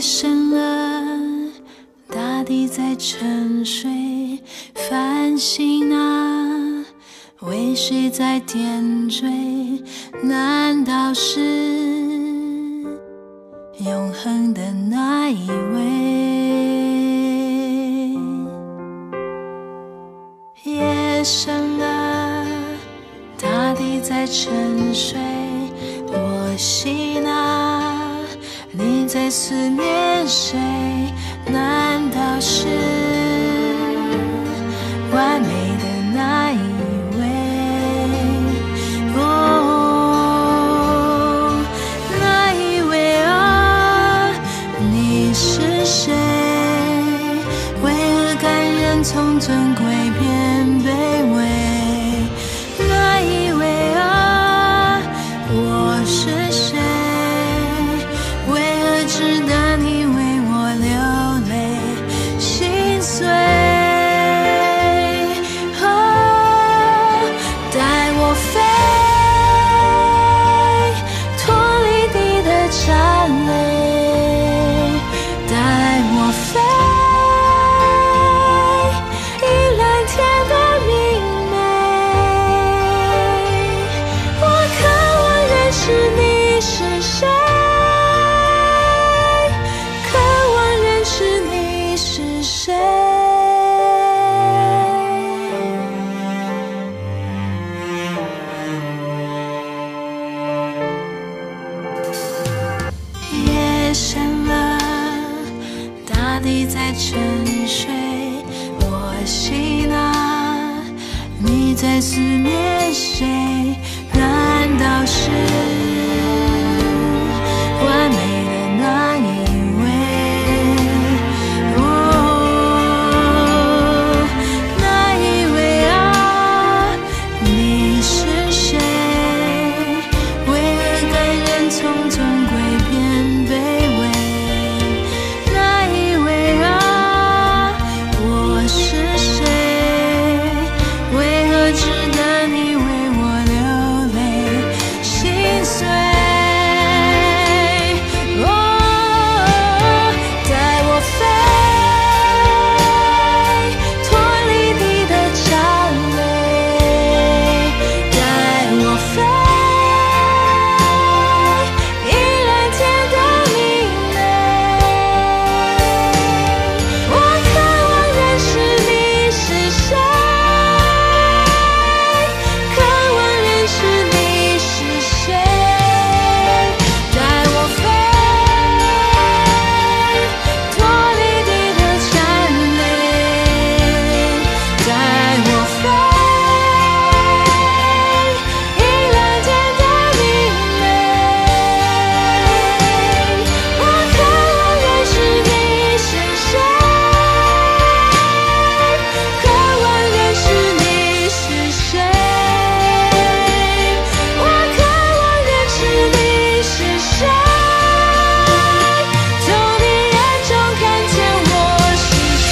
深了，大地在沉睡，繁星啊，为谁在点缀？难道是永恒的那一位？夜深了，大地在沉睡，我心啊，你在思念谁？难道是完美的那一位？哦，那一位啊，你是谁？为何甘愿从尊贵变卑微？那一位啊，我是谁？为何值得你为我流泪心碎？哦，带我飞，脱离地的缠累，带我飞，依蓝天的明媚。我渴望认识你是谁，渴望认识你是谁。夜深了，大地在沉睡，我心啊，你在思念谁？难道是完美的那一位？哦，那一位啊，你是谁？为何甘愿从尊贵变卑微？那一位啊，我是谁？为何值得你为我流泪心碎？哦，带我飞，脱离地的缠累，带我飞，依蓝天的明媚。我渴望认识你是谁，渴望认识你是谁。带我飞，脱离地的缠累，带我飞，依蓝天的明媚。我渴望认识你是谁，渴望认识你是谁。我渴望认识你是谁，从你眼中看见我是谁。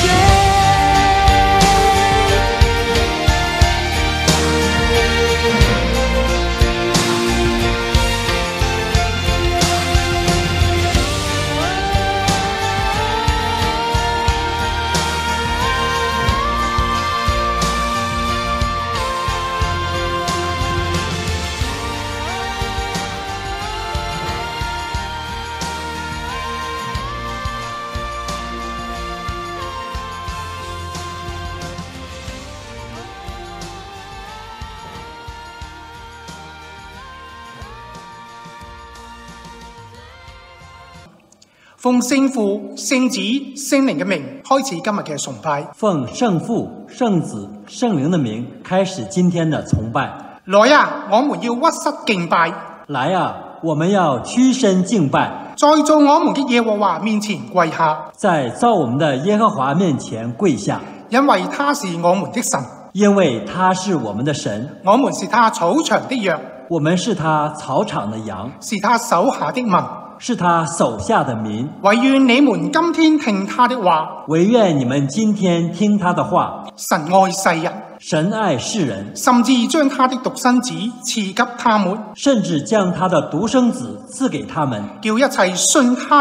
奉聖父、聖子、聖靈嘅名，開始今日嘅崇拜。 奉圣父、圣子、圣灵的名开始今天的崇拜。 來啊，我們要屈膝敬拜， 来啊，我们要屈身敬拜， 在造我們嘅耶和華面前跪下， 在造我们的耶和华面前跪下， 因為他是我們的神， 因为他是我们的神， 我們是他草場的羊， 我们是他草场的羊， 是他手下的民。 是他手下的民。 唯願你們今天聽他的話， 唯愿你们今天听他的話。 神愛世人， 神愛世人， 甚至將他的獨生子賜給他們， 甚至將他的獨生子賜給他們， 叫一切信他的不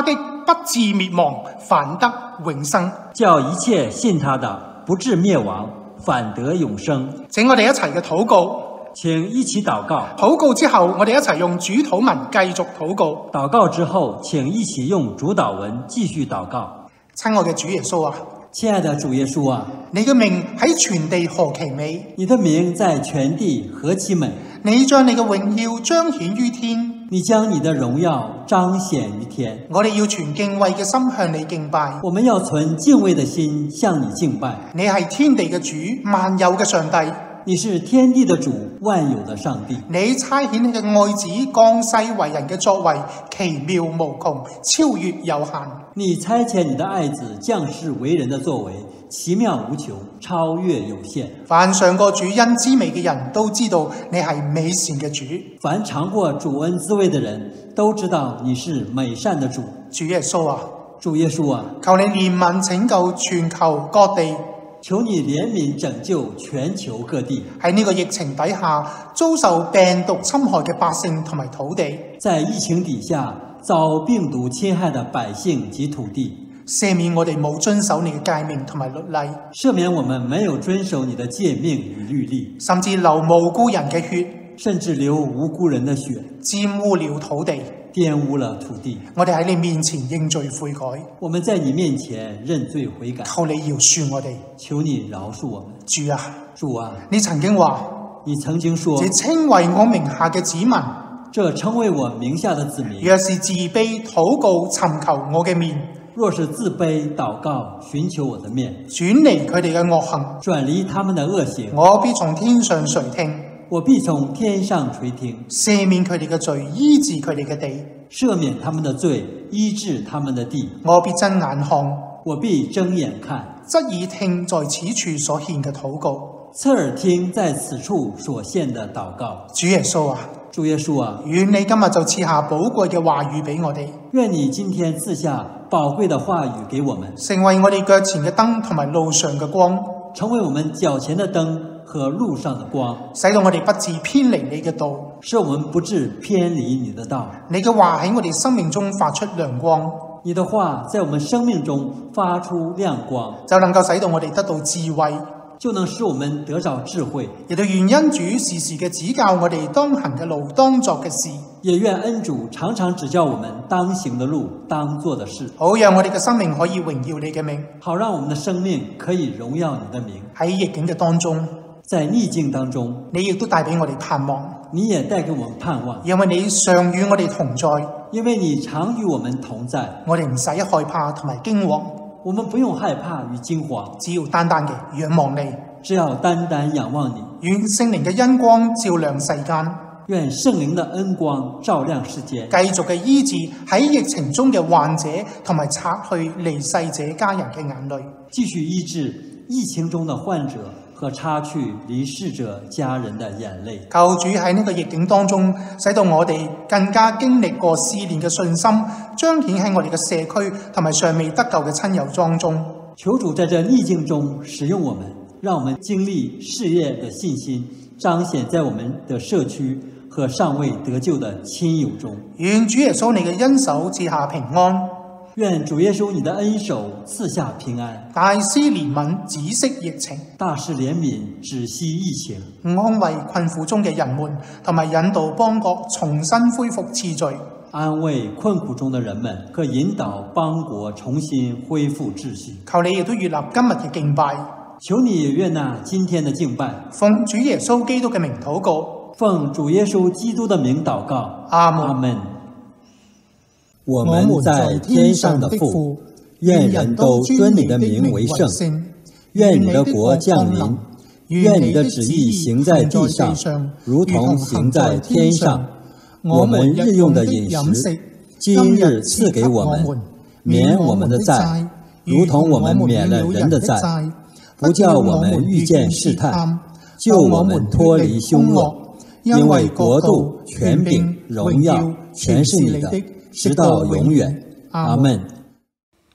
不至滅亡，反得永生。 叫一切信他的不至滅亡，反得永生。 請我哋一齊嘅禱告。 請一起禱告。 禱告之後，我哋一齊用主禱文繼續禱告。 禱告之後，請一起用主禱文繼續禱告。 親愛嘅主耶穌啊， 親愛的主耶穌啊， 你嘅名喺全地何其美！ 你的名在全地何其美！ 你將你嘅榮耀彰顯於天。 你將你的榮耀彰顯於天。 我哋要存敬畏嘅心向你敬拜。 我們要存敬畏的心向你敬拜。 你係天地嘅主，萬有嘅上帝。 你是天地的主，萬有的上帝。 你差遣你嘅愛子降世為人嘅作為奇妙無窮，超越有限。 你差遣你的愛子降世為人的作為奇妙無窮，超越有限。 凡嘗過主恩滋味嘅人都知道你係美善嘅主。 凡嘗過主恩滋味的人都知道你是美善的主。 主耶穌啊， 主耶穌啊， 求你憐憫拯救全球各地。 求你憐憫拯救全球各地。 喺呢個疫情底下遭受病毒侵害嘅百姓同埋土地， 在疫情底下遭病毒侵害的百姓及土地， 赦免我哋冇遵守你嘅誡命同埋律例， 赦免我們沒有遵守你的誡命與律例， 甚至流無辜人嘅血， 甚至流無辜人的血， 玷污了土地， 玷污了土地。 我哋喺你面前認罪悔改， 我們在你面前認罪悔改， 求你饒恕我哋。 求你饒恕我們。 主啊， 主啊， 你曾經話， 你曾經說， 這稱為我名下嘅子民， 這稱為我名下的子民， 若是自卑禱告尋求我嘅面， 若是自卑禱告尋求我的面， 轉離佢哋嘅惡行， 轉離他們的惡行， 我必從天上垂聽， 我必從天上垂聽， 赦免佢哋嘅罪，醫治佢哋嘅地， 赦免他們的罪，醫治他們的地。 我必睜眼看， 我必睜眼看， 側耳聽在此處所獻嘅禱告， 側耳聽在此處所獻的禱告。 主耶穌啊， 主耶穌啊， 願你今日就賜下寶貴嘅話語俾我哋， 願你今天賜下寶貴的話語給我們， 成為我哋腳前嘅燈同埋路上嘅光， 成為我們腳前的燈和路上的光， 使到我哋不致偏離你嘅道， 使我們不致偏離你的道。 你嘅話喺我哋生命中發出亮光， 你的話在我們生命中發出亮光， 就能夠使到我哋得到智慧， 就能使我們得着智慧。 亦都願恩主時時嘅指教我哋當行嘅路、當作嘅事， 也願恩主常常指教我們當行的路、當做的事， 好讓我哋嘅生命可以榮耀你嘅名， 好讓我們的生命可以榮耀你的名。 喺逆境嘅當中， 在逆境當中， 你亦都帶俾我哋盼望， 你也帶給我們盼望， 因為你常與我哋同在， 因為你常與我們同在， 我哋唔使害怕同埋驚惶， 我們不用害怕與驚惶， 只要單單嘅仰望你， 只要單單仰望你。 願聖靈嘅恩光照亮世間， 願聖靈的恩光照亮世間， 繼續嘅醫治喺疫情中嘅患者，同埋擦去離世者家人嘅眼淚， 繼續醫治疫情中的患者和擦去離世者家人的眼淚。 求主喺呢個逆境當中，使到我哋更加經歷過試煉嘅信心，彰顯喺我哋嘅社區同埋尚未得救嘅親友當中。 求主在這逆境中使用我們，讓我們經歷試驗的信心，彰顯在我們的社區和尚未得救的親友中。 願主耶穌你嘅恩手賜下平安， 願主耶穌你的恩手賜下平安， 大施憐憫，止息疫情， 大施憐憫，止息疫情， 安慰困苦中嘅人們，同埋引導邦國重新恢復次序。 安慰困苦中的人們，和引導邦國重新恢復秩序。 求你亦都悅納今日嘅敬拜， 求你也悅納今天的敬拜。 奉主耶穌基督嘅名禱告， 奉主耶穌基督的名禱告。 阿門。 阿門。我們在天上的父，願人都尊你的名為聖，願你的國降臨，願你的旨意行在地上，如同行在天上。我們日用的飲食，今日賜給我們，免我們的債，如同我們免了人的債，不叫我們遇見試探，救我們脫離兇惡。因為國度、權柄、榮耀，全是你的，直到永遠。阿們。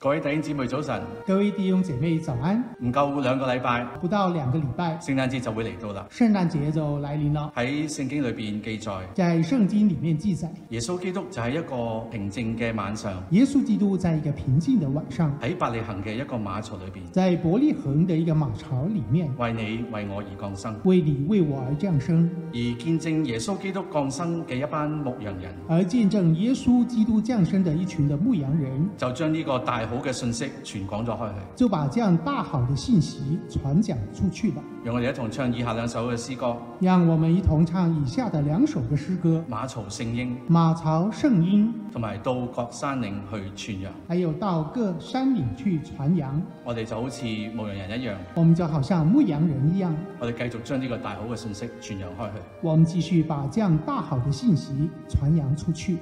各位弟兄姊妹早晨， 各位弟兄姐妹早安。 唔夠2個禮拜， 不到2個禮拜， 聖誕節就會嚟到啦。 聖誕節就來臨了。 喺聖經裏邊記載， 在聖經裡面記載， 耶穌基督就喺一個平靜嘅晚上， 耶穌基督在一個平靜的晚上， 喺伯利恆嘅一個馬槽裏邊， 在伯利恆的一個馬槽裡面， 為你為我而降生， 為你為我而降生， 而見證耶穌基督降生嘅一班牧羊人， 而見證耶穌基督降生的一群的牧羊人， 就將呢個大好嘅信息傳講咗開去， 就把這樣大好的信息傳講出去了。 讓我哋一同唱以下2首嘅詩歌， 讓我們一同唱以下的2首嘅詩歌： 馬槽聖嬰、 馬槽聖嬰， 同埋到各山嶺去傳揚。 還有到各山嶺去傳揚。 我哋就好似牧羊人一樣， 我們就好像牧羊人一樣， 我哋繼續將呢個大好嘅信息傳揚開去。 我們繼續把這樣大好的信息傳揚出去。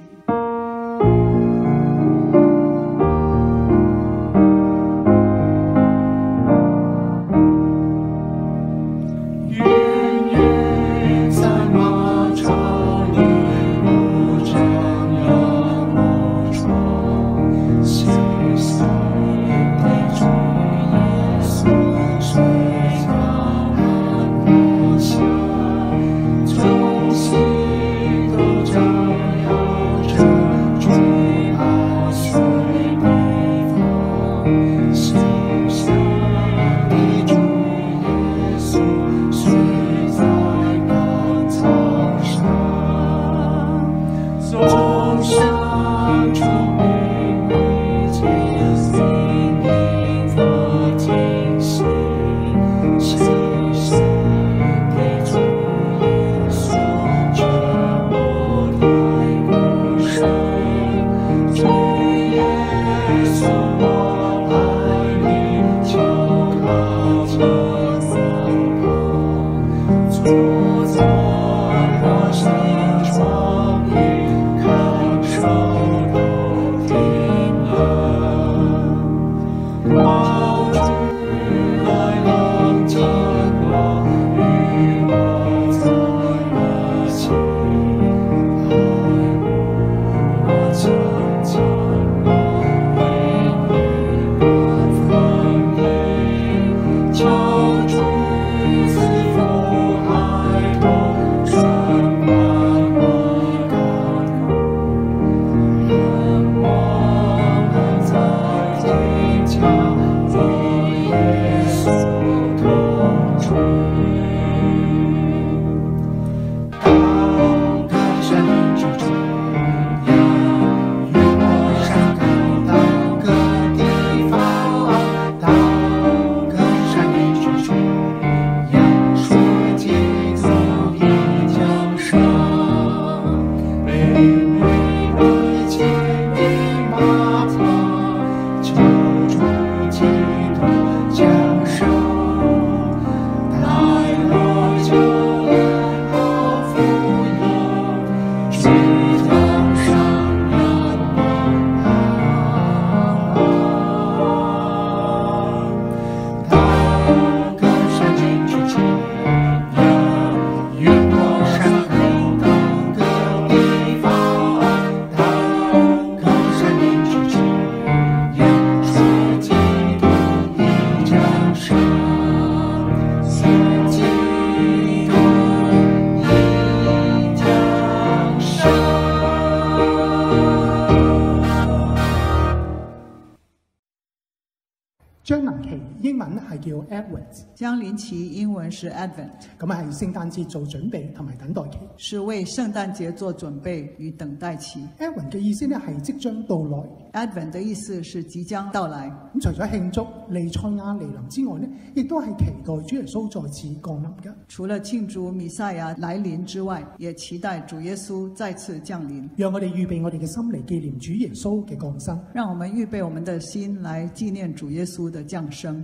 將臨期英文係叫 Advent， 將臨期英文是 Advent， 咁係聖誕節做準備同埋等待期， 是為聖誕節做準備與等待期。 Advent 嘅意思咧係即將到來 ，Advent 的意思是即將到來。 咁除咗慶祝彌賽亞來臨之外咧，亦都係期待主耶穌再次降臨嘅。 除了慶祝彌賽亞來臨之外，也期待主耶穌再次降臨。 讓我哋預備我哋嘅心嚟紀念主耶穌嘅降生。 讓我們預備我們的心來紀念主耶穌的降生。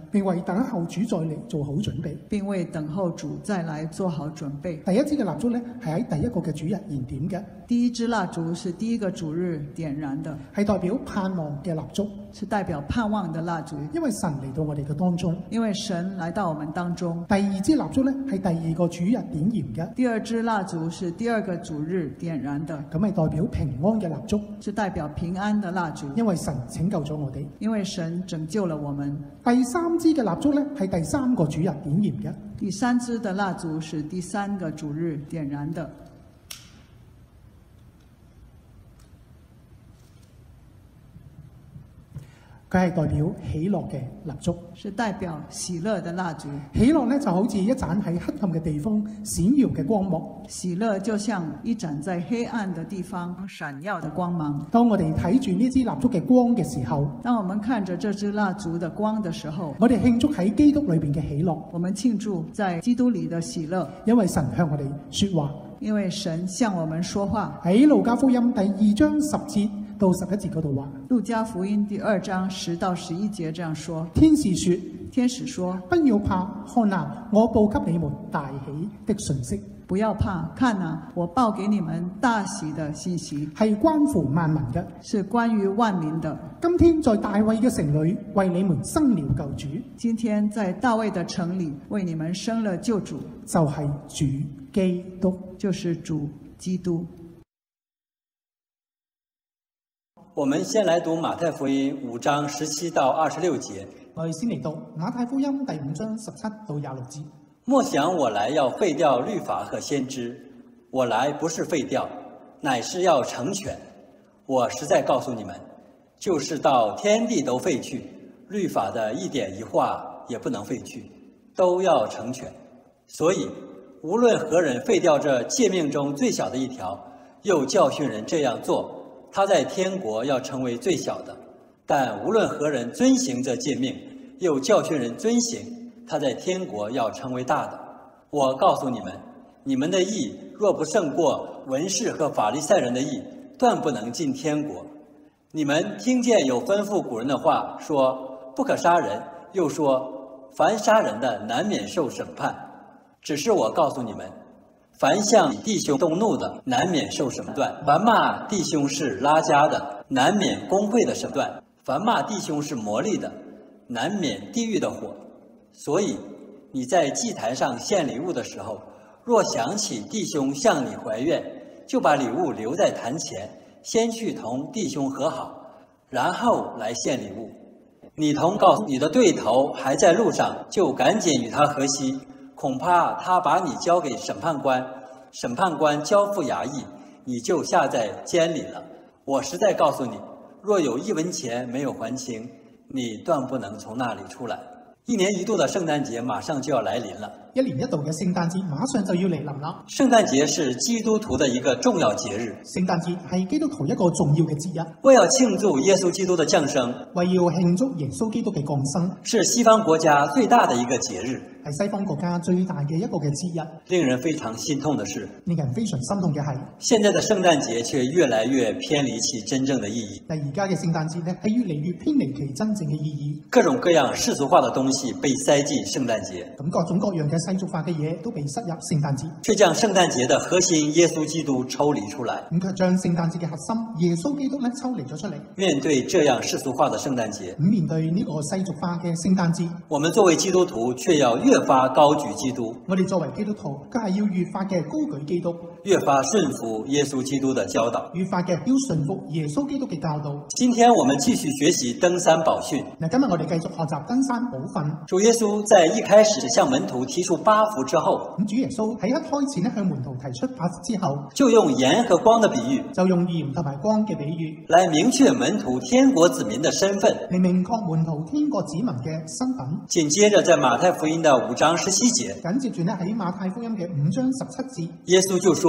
並為等候主再嚟做好準備。 並為等候主再來做好準備。 第一支嘅蠟燭咧，係喺第一個嘅主日燃點嘅。 第一支蠟燭是第一個主日點燃的， 係代表盼望嘅蠟燭， 是代表盼望的蠟燭。 因為神嚟到我哋嘅當中， 因為神來到我們當中。 第二支蠟燭咧，係第二個主日點燃嘅。 第二支蠟燭是第二個主日點燃的， 咁係代表平安嘅蠟燭， 是代表平安的蠟燭。 因為神拯救咗我哋， 因為神拯救了我們。 第三支嘅蠟燭咧，係第三個主日點燃嘅。 第三支的蠟燭是第三個主日點燃的。 佢係代表喜樂嘅蠟燭， 是代表喜樂的蠟燭。 喜樂咧就好似一盞喺黑暗嘅地方閃耀嘅光幕， 喜樂就像一盞在黑暗的地方閃耀的光芒。 當我哋睇住呢支蠟燭嘅光嘅時候， 當我們看着這支蠟燭的光的時候， 我哋慶祝喺基督裏邊嘅喜樂。 我們慶祝在基督裏的喜樂， 因為神向我哋說話。 因為神向我們說話。 喺路加福音第2章10節到11節嗰度話， 路加福音第2章10到11節這樣說：天使說， 不要怕，看啊，我報給你們大喜的訊息。 不要怕，看啊，我報給你們大喜的信息， 係關乎萬民嘅， 是關於萬民的。 今天在大衛嘅城裏為你們生了救主。 今天在大衛的城裏為你們生了救主， 就係主基督， 就是主基督。 我們先來讀馬太福音5章17到26節。 我哋先嚟讀馬太福音第5章17到26節。 莫想我來要廢掉律法和先知，我來不是廢掉，乃是要成全。我實在告訴你們，就是到天地都廢去，律法的一點一畫也不能廢去，都要成全。所以無論何人廢掉這誡命中最小的一條，又教訓人這樣做，他在天國要成為最小的；但無論何人遵行這誡命，又教訓人遵行，他在天國要成為大的。我告訴你們，你們的義若不勝過文士和法利賽人的義，斷不能進天國。你們聽見有吩咐古人的話，說不可殺人，又說凡殺人的難免受審判。只是我告訴你們，凡向弟兄動怒的，難免受審斷；凡罵弟兄是拉加的，難免公會的審斷；凡罵弟兄是魔力的，難免地獄的火。所以你在祭壇上獻禮物的時候，若想起弟兄向你懷怨，就把禮物留在壇前，先去同弟兄和好，然後來獻禮物。你同告訴你的對頭還在路上，就趕緊與他和稀，恐怕他把你交給審判官，審判官交付衙役，你就下在監裡了。我實在告訴你，若有1文錢沒有還清，你斷不能從那裡出來。1年1度的聖誕節馬上就要來臨了。 1年1度嘅聖誕節馬上就要嚟臨啦。 聖誕節是基督徒的一個重要節日。 聖誕節係基督徒一個重要嘅節日。 為要慶祝耶穌基督的降生， 為要慶祝耶穌基督嘅降生， 是西方國家最大的一個節日。 係西方國家最大嘅一個嘅節日。 令人非常心痛的是， 令人非常心痛嘅係， 現在的聖誕節卻越來越偏離其真正的意義。 但而家嘅聖誕節咧，係越嚟越偏離其真正嘅意義。 各種各樣世俗化的東西被塞進聖誕節， 咁各種各樣嘅世俗化嘅嘢都被塞入聖誕節， 卻將聖誕節的核心耶穌基督抽離出來。 咁卻將聖誕節嘅核心耶穌基督咧抽離咗出嚟。 面對這樣世俗化的聖誕節， 面對呢個世俗化嘅聖誕節， 我們作為基督徒卻要越發高舉基督。 我哋作為基督徒，佢係要越發嘅高舉基督， 越發順服耶穌基督的教導， 越發嘅要順服耶穌基督嘅教導。 今天我們繼續學習登山寶訓。 嗱，今日我哋繼續學習登山寶訓。 主耶穌在一開始向門徒提出8福之後， 咁主耶穌喺一開始咧向門徒提出8福之後， 就用鹽和光的比喻， 就用鹽同埋光嘅比喻， 來明確門徒天國子民的身份， 嚟明確門徒天國子民嘅身份。 緊接着在馬太福音的5章17節， 緊接住咧喺馬太福音嘅5章17節， 耶穌就說：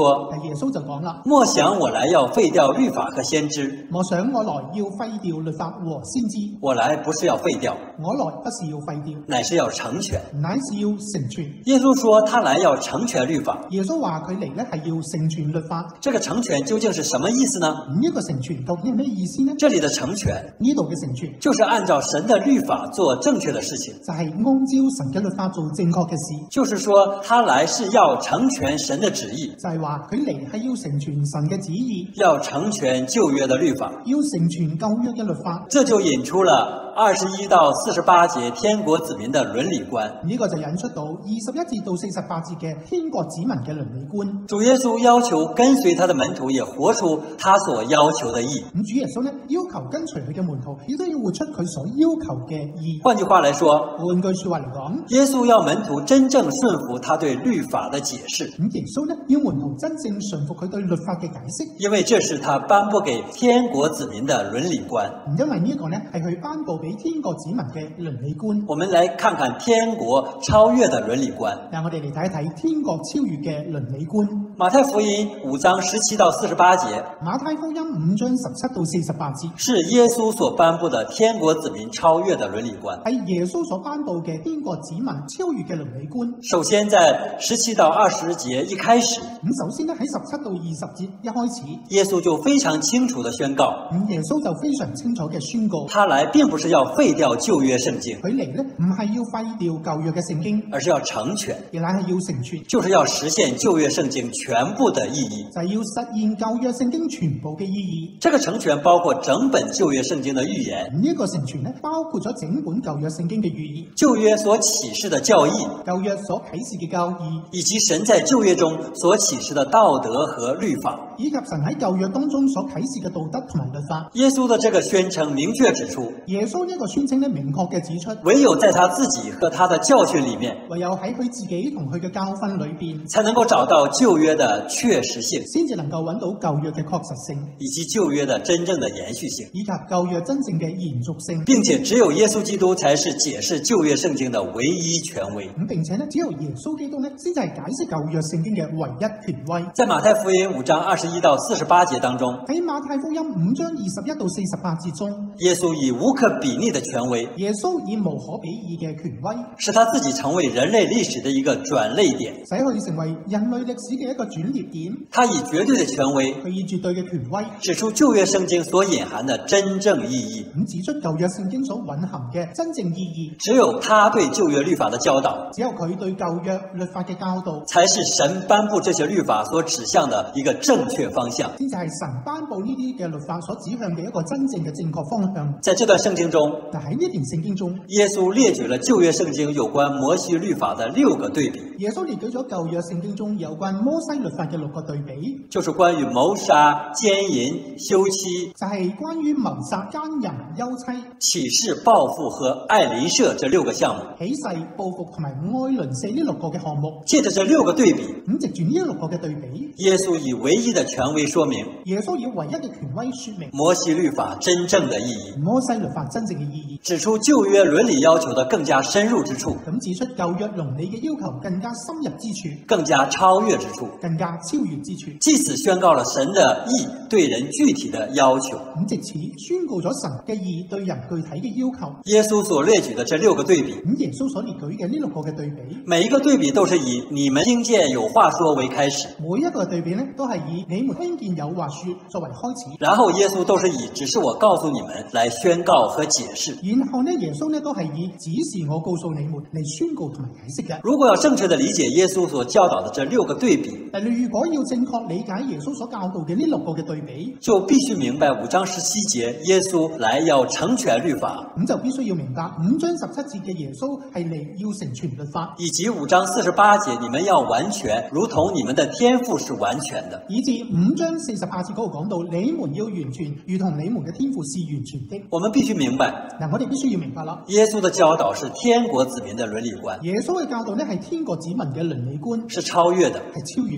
说但耶穌就講啦： 莫想我來要廢掉律法和先知， 莫想我來要廢掉律法和先知， 我來不是要廢掉， 我來不是要廢掉， 乃是要成全。 乃是要成全。 耶穌說他來要成全律法， 耶穌話佢嚟咧係要成全律法。 這個成全究竟是什麼意思呢？ 呢一個成全究竟係咩意思呢？ 這裡的成全呢度嘅成全就是按照神的律法做正確的事情， 就係按照神嘅律法做正確嘅事， 就是說他來是要成全神的旨意， 就係話佢嚟係要成全神嘅旨意， 要成全舊約的律法。 要成全舊約嘅律法。 這就引出了21到48節天國子民的倫理觀。 呢個就引出到21節到48節嘅天國子民嘅倫理觀。 主耶穌要求跟隨他的門徒也活出他所要求的義。 咁主耶穌呢要求跟隨佢嘅門徒，亦都要活出佢所要求嘅義。 換句話來說， 換句説話嚟講， 耶穌要門徒真正順服他對律法的解釋， 咁耶穌呢要門徒真正順服佢對律法嘅解釋， 因為這是他頒布給天國子民的倫理觀。 因為呢一個呢係佢頒布俾天國子民嘅倫理觀。 我們來看看天國超越的倫理觀。 嗱，我哋嚟睇一睇天國超越嘅倫理觀。 馬太福音5章17到48節， 馬太福音5章17到48節， 是耶穌所頒布的天國子民超越的倫理觀。 係耶穌所頒布嘅天國子民超越嘅倫理觀。 首先在17到20節一開始， 咁首先咧喺17到20節一開始， 耶穌就非常清楚地宣告， 咁耶穌就非常清楚嘅宣告， 他來並不是要廢掉舊約聖經， 佢嚟咧唔係要廢掉舊約嘅聖經， 而是要成全， 而乃係要成全， 就是要實現舊約聖經全部的意義。 就係要實現舊約聖經全部嘅意義。 這個成全包括整本舊約聖經的預言， 呢一個成全咧包括咗整本舊約聖經嘅預言， 舊約所啟示的教義， 舊約所啟示嘅教義， 以及神在舊約中所啟示的道德和律法， 以及神喺舊約當中所啟示嘅道德同埋律法。 耶穌的這個宣稱明確指出， 耶穌呢一個宣稱咧明確嘅指出， 唯有在他自己和他的教訓裡面， 唯有喺佢自己同佢嘅教訓裏邊， 才能夠找到舊約的確實性， 先至能夠揾到舊約嘅確實性， 以及舊約的真正的延續性， 以及舊約真正嘅延續性。 並且只有耶穌基督才是解釋舊約聖經的唯一權威。 咁並且呢，只有耶穌基督呢，先至係解釋舊約聖經嘅唯一權威。 在馬太福音5章21到48節當中， 喺馬太福音5章21到48節中， 耶穌以無可比擬的權威， 耶穌以無可比擬嘅權威， 使他自己成為人類歷史的一個轉捩點， 使佢成為人類歷史嘅一個轉捩點。 他以絕對的權威， 佢以絕對嘅權威， 指出舊約聖經所隱含的真正意義。 咁指出舊約聖經所蘊含嘅真正意義。 只有他對舊約律法的教導， 只有佢對舊約律法嘅教導， 才是神頒布這些律法所指向的一個正確方向。 先至係神頒布呢啲嘅律法所指向嘅一個真正嘅正確方向。 在這段聖經中， 嗱，喺呢段聖經中， 耶穌列舉了舊約聖經有關摩西律法的6個對比。 耶穌列舉咗舊約聖經中有關摩西律法嘅6個對比， 就是關於謀殺、姦淫、休妻， 就係關於謀殺、姦淫、休妻、 起誓、報復和愛鄰舍這6個項目。 起誓、報復同埋愛鄰舍呢6個嘅項目。 借着這6個對比， 咁藉住呢6個嘅對比， 耶穌以唯一的權威說明， 耶穌以唯一嘅權威說明摩西律法真正的意義， 摩西律法真正嘅意義， 指出舊約倫理要求的更加深入之處， 咁指出舊約倫理嘅要求更加深入之處， 更加超越之處， 更加超越之處， 藉此宣告了神的義對人具體的要求。 咁藉此宣告咗神嘅義對人具體嘅要求。 耶穌所列舉的這6個對比， 咁耶穌所列舉嘅呢6個嘅對比， 每一個對比都是以你們聽見有話說為開始， 每一個對比呢都係以你們聽見有話說作為開始， 然後耶穌都是以只是我告訴你們來宣告和解釋。 然後呢耶穌呢都係以只是我告訴你們嚟宣告同埋解釋嘅。 如果要正確的理解耶穌所教導的這6個對比， 但如果要正確理解耶穌所教導嘅呢6個嘅對比， 就必須明白5章17節耶穌來要成全律法， 咁就必須要明白5章17節嘅耶穌係嚟要成全律法， 以及5章48節你們要完全，如同你們的天父是完全的， 以至5章48節嗰度講到你們要完全，如同你們嘅天父是完全的。 我們必須明白， 嗱，我哋必須要明白啦， 耶穌的教導是天國子民的倫理觀， 耶穌嘅教導呢係天國子民嘅倫理觀， 是超越的， 係超越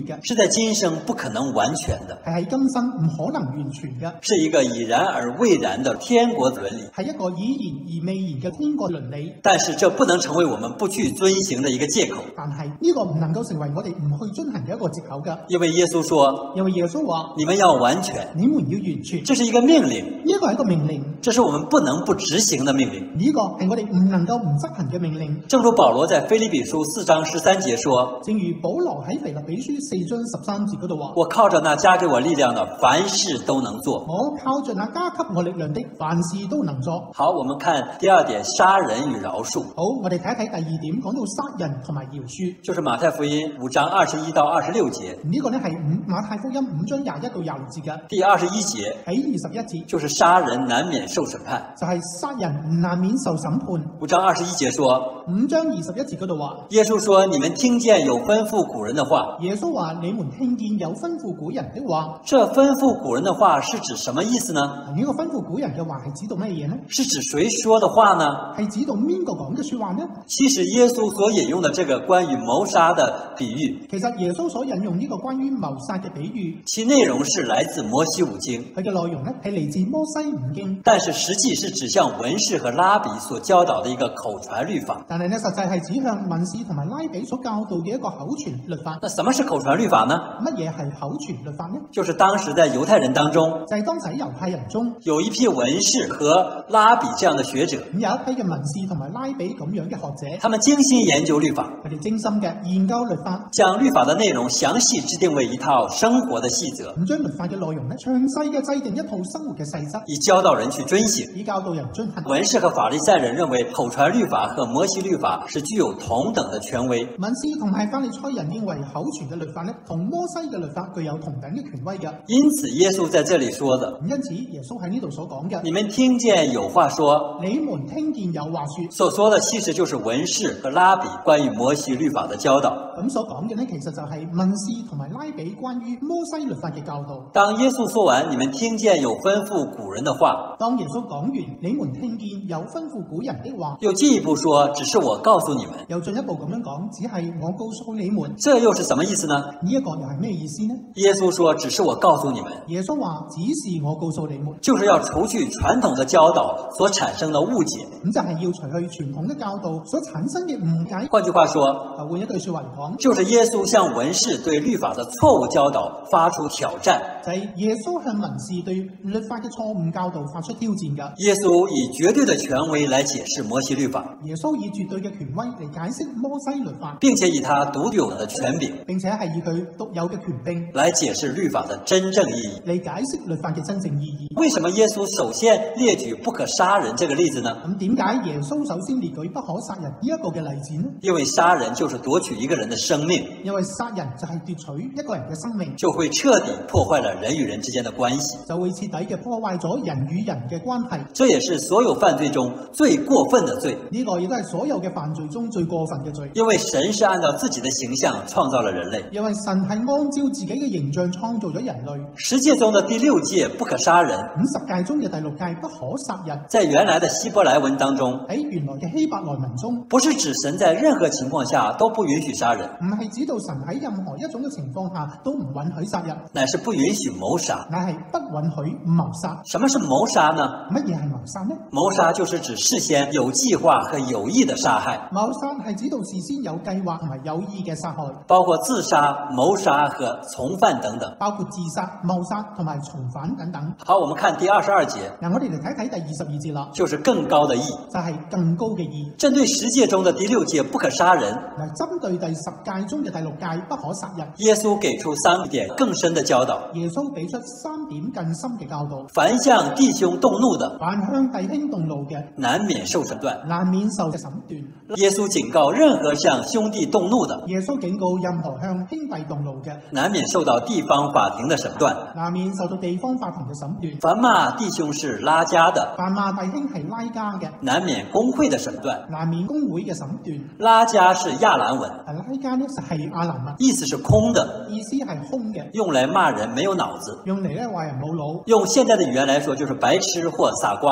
嘅， 是在今生不可能完全的， 係喺今生唔可能完全嘅， 是一个已然而未然的天国伦理。 係一個已然而未然嘅天國倫理。 但是這不能成為我們不去遵行的一個借口， 但係呢個唔能夠成為我哋唔去遵行嘅一個藉口㗎。 因為耶穌說， 因為耶穌話： 你們要完全， 你們要完全。 這是一個命令， 呢一個係一個命令， 這是我們不能不執行的命令。 呢個係我哋唔能夠唔執行嘅命令。 正如保羅在腓立比書4章13節說， 正如保羅喺腓立比書4章13節嗰度話： 我靠着那加給我力量的，凡事都能做。 我靠着那加給我力量的，凡事都能做。 好，我們看第二點，殺人與饒恕。 好，我哋睇一睇第二點，講到殺人同埋饒恕， 就是馬太福音5章21到26節。 呢個呢係馬太福音5章21到26節嘅。 第21節喺21節， 就是殺人難免受審判。 就係殺人唔難免受審判。 5章21節說 5章21節嗰度話， 耶穌說：你們聽見有吩咐古人的話。 耶穌話：你們聽見有吩咐古人的話。 這吩咐古人的話是指什麼意思呢？ 呢個吩咐古人嘅話係指到咩嘢呢？ 是指誰說的話呢？ 係指到邊個講嘅説話呢？ 其實耶穌所引用的這個關於謀殺的比喻， 其實耶穌所引用呢個關於謀殺嘅比喻， 其內容是來自摩西五經， 佢嘅內容呢係嚟自摩西五經， 但是實際是指向文士和拉比所教導的一個口傳律法。 但係呢，實際係指向文士同埋拉比所教導嘅一個口傳律法。 那什麼是口傳律法呢？ 乜嘢係口傳律法呢？ 就是當時在猶太人當中， 就係當時喺猶太人中有一批文士和拉比這樣的學者， 咁有一批嘅文士同埋拉比咁樣嘅學者， 他們精心研究律法， 佢哋精心嘅研究律法， 將律法的內容詳細制定為一套生活的細則， 咁將律法嘅內容呢詳細嘅制定一套生活嘅細則， 以教導人去遵行， 以教導人遵行。 文士和法利賽人認為口傳律法和摩西律法是具有同等的權威。 文士同埋法利賽人認為口傳嘅律法呢同摩西嘅律法具有同等嘅權威嘅。 因此耶穌在這裡說的， 因此耶穌喺呢度所講嘅， 你們聽見有話說， 你們聽見有話說， 所說的其實就是文士和拉比關於摩西律法的教導。 咁所講嘅呢，其實就係文士同埋拉比關於摩西律法嘅教導。 當耶穌說完，你們聽見有吩咐古人的話， 當耶穌講完，你們聽見有吩咐古人的話， 又進一步說，只是我告訴你們， 又進一步咁樣講，只係我告訴你們。 這又是什麼意思呢？ 呢一個又係咩意思呢？ 耶穌說，只是我告訴你們， 耶穌話只是我告訴你們， 就是要除去傳統的教導所產生的誤解。 咁就係要除去傳統嘅教導所產生嘅誤解。 換句話說， 換一句說話嚟講， 就是耶穌向文士對律法的錯誤教導發出挑戰。 就係耶穌向文士對律法嘅錯誤教導發出挑戰㗎。 耶穌以絕對的權威來解釋摩西律法， 耶穌以絕對嘅權威嚟解釋摩西律法， 並且以他獨有的權柄， 並且係以佢獨有嘅權柄來解釋律法的真正意義， 嚟解釋律法嘅真正意義。 為什麼耶穌首先列舉不可殺人這個例子呢？ 咁點解耶穌首先列舉不可殺人呢一個嘅例子呢？ 因為殺人就是奪取一個人的生命， 因為殺人就係奪取一個人嘅生命， 就會徹底破壞了人與人之間的關係， 就會徹底嘅破壞咗人與人嘅關係。 這也是所有犯罪中最過分的罪。 呢個亦都係所有嘅犯罪中最過分嘅罪。 因為神是按照自己的形象創造了人類， 因為神係按照自己嘅形象創造咗人類。 十誡中的第六誡不可殺人， 十誡中嘅第六誡不可殺人， 在原來的希伯來文當中， 喺原來嘅希伯來文中， 不是指神在任何情況下都不允許殺人， 唔係指到神喺任何一種嘅情況下都唔允許殺人， 乃是不允許謀殺， 乃係不允許謀殺。 什麼是謀殺呢？ 乜嘢係謀殺呢？ 謀殺就是指事先有計劃和有意的殺害。 謀殺係指到事先有計劃同埋有意嘅殺害， 包括自殺、謀殺和從犯等等。 包括自殺、謀殺同埋從犯等等。 好，我們看第22節。 嗱，我哋嚟睇睇第22節啦， 就是更高的義， 就係更高嘅義。 針對十誡中的第六誡不可殺人， 嗱，針對第10誡中嘅第六誡不可殺人， 耶穌給出3點更深的教導。 耶穌俾出3點更深嘅教導。 凡向弟兄動怒的， 凡向弟兄動怒嘅， 難免受審斷。 難免受審斷。 耶穌警告任何向兄弟動怒的， 耶穌警告任何向兄弟動怒嘅， 難免受到地方法庭的審斷。 難免受到地方法庭嘅審斷。 凡罵弟兄是拉加的， 凡罵弟兄係拉加嘅， 難免公會的審斷。 難免公會嘅審斷。 拉加是亞蘭文， 拉加呢就係亞蘭文， 意思是空的， 意思係空嘅， 用來罵人沒有腦子， 用嚟咧話人冇腦。 用現在的語言來說，就是白痴或傻瓜。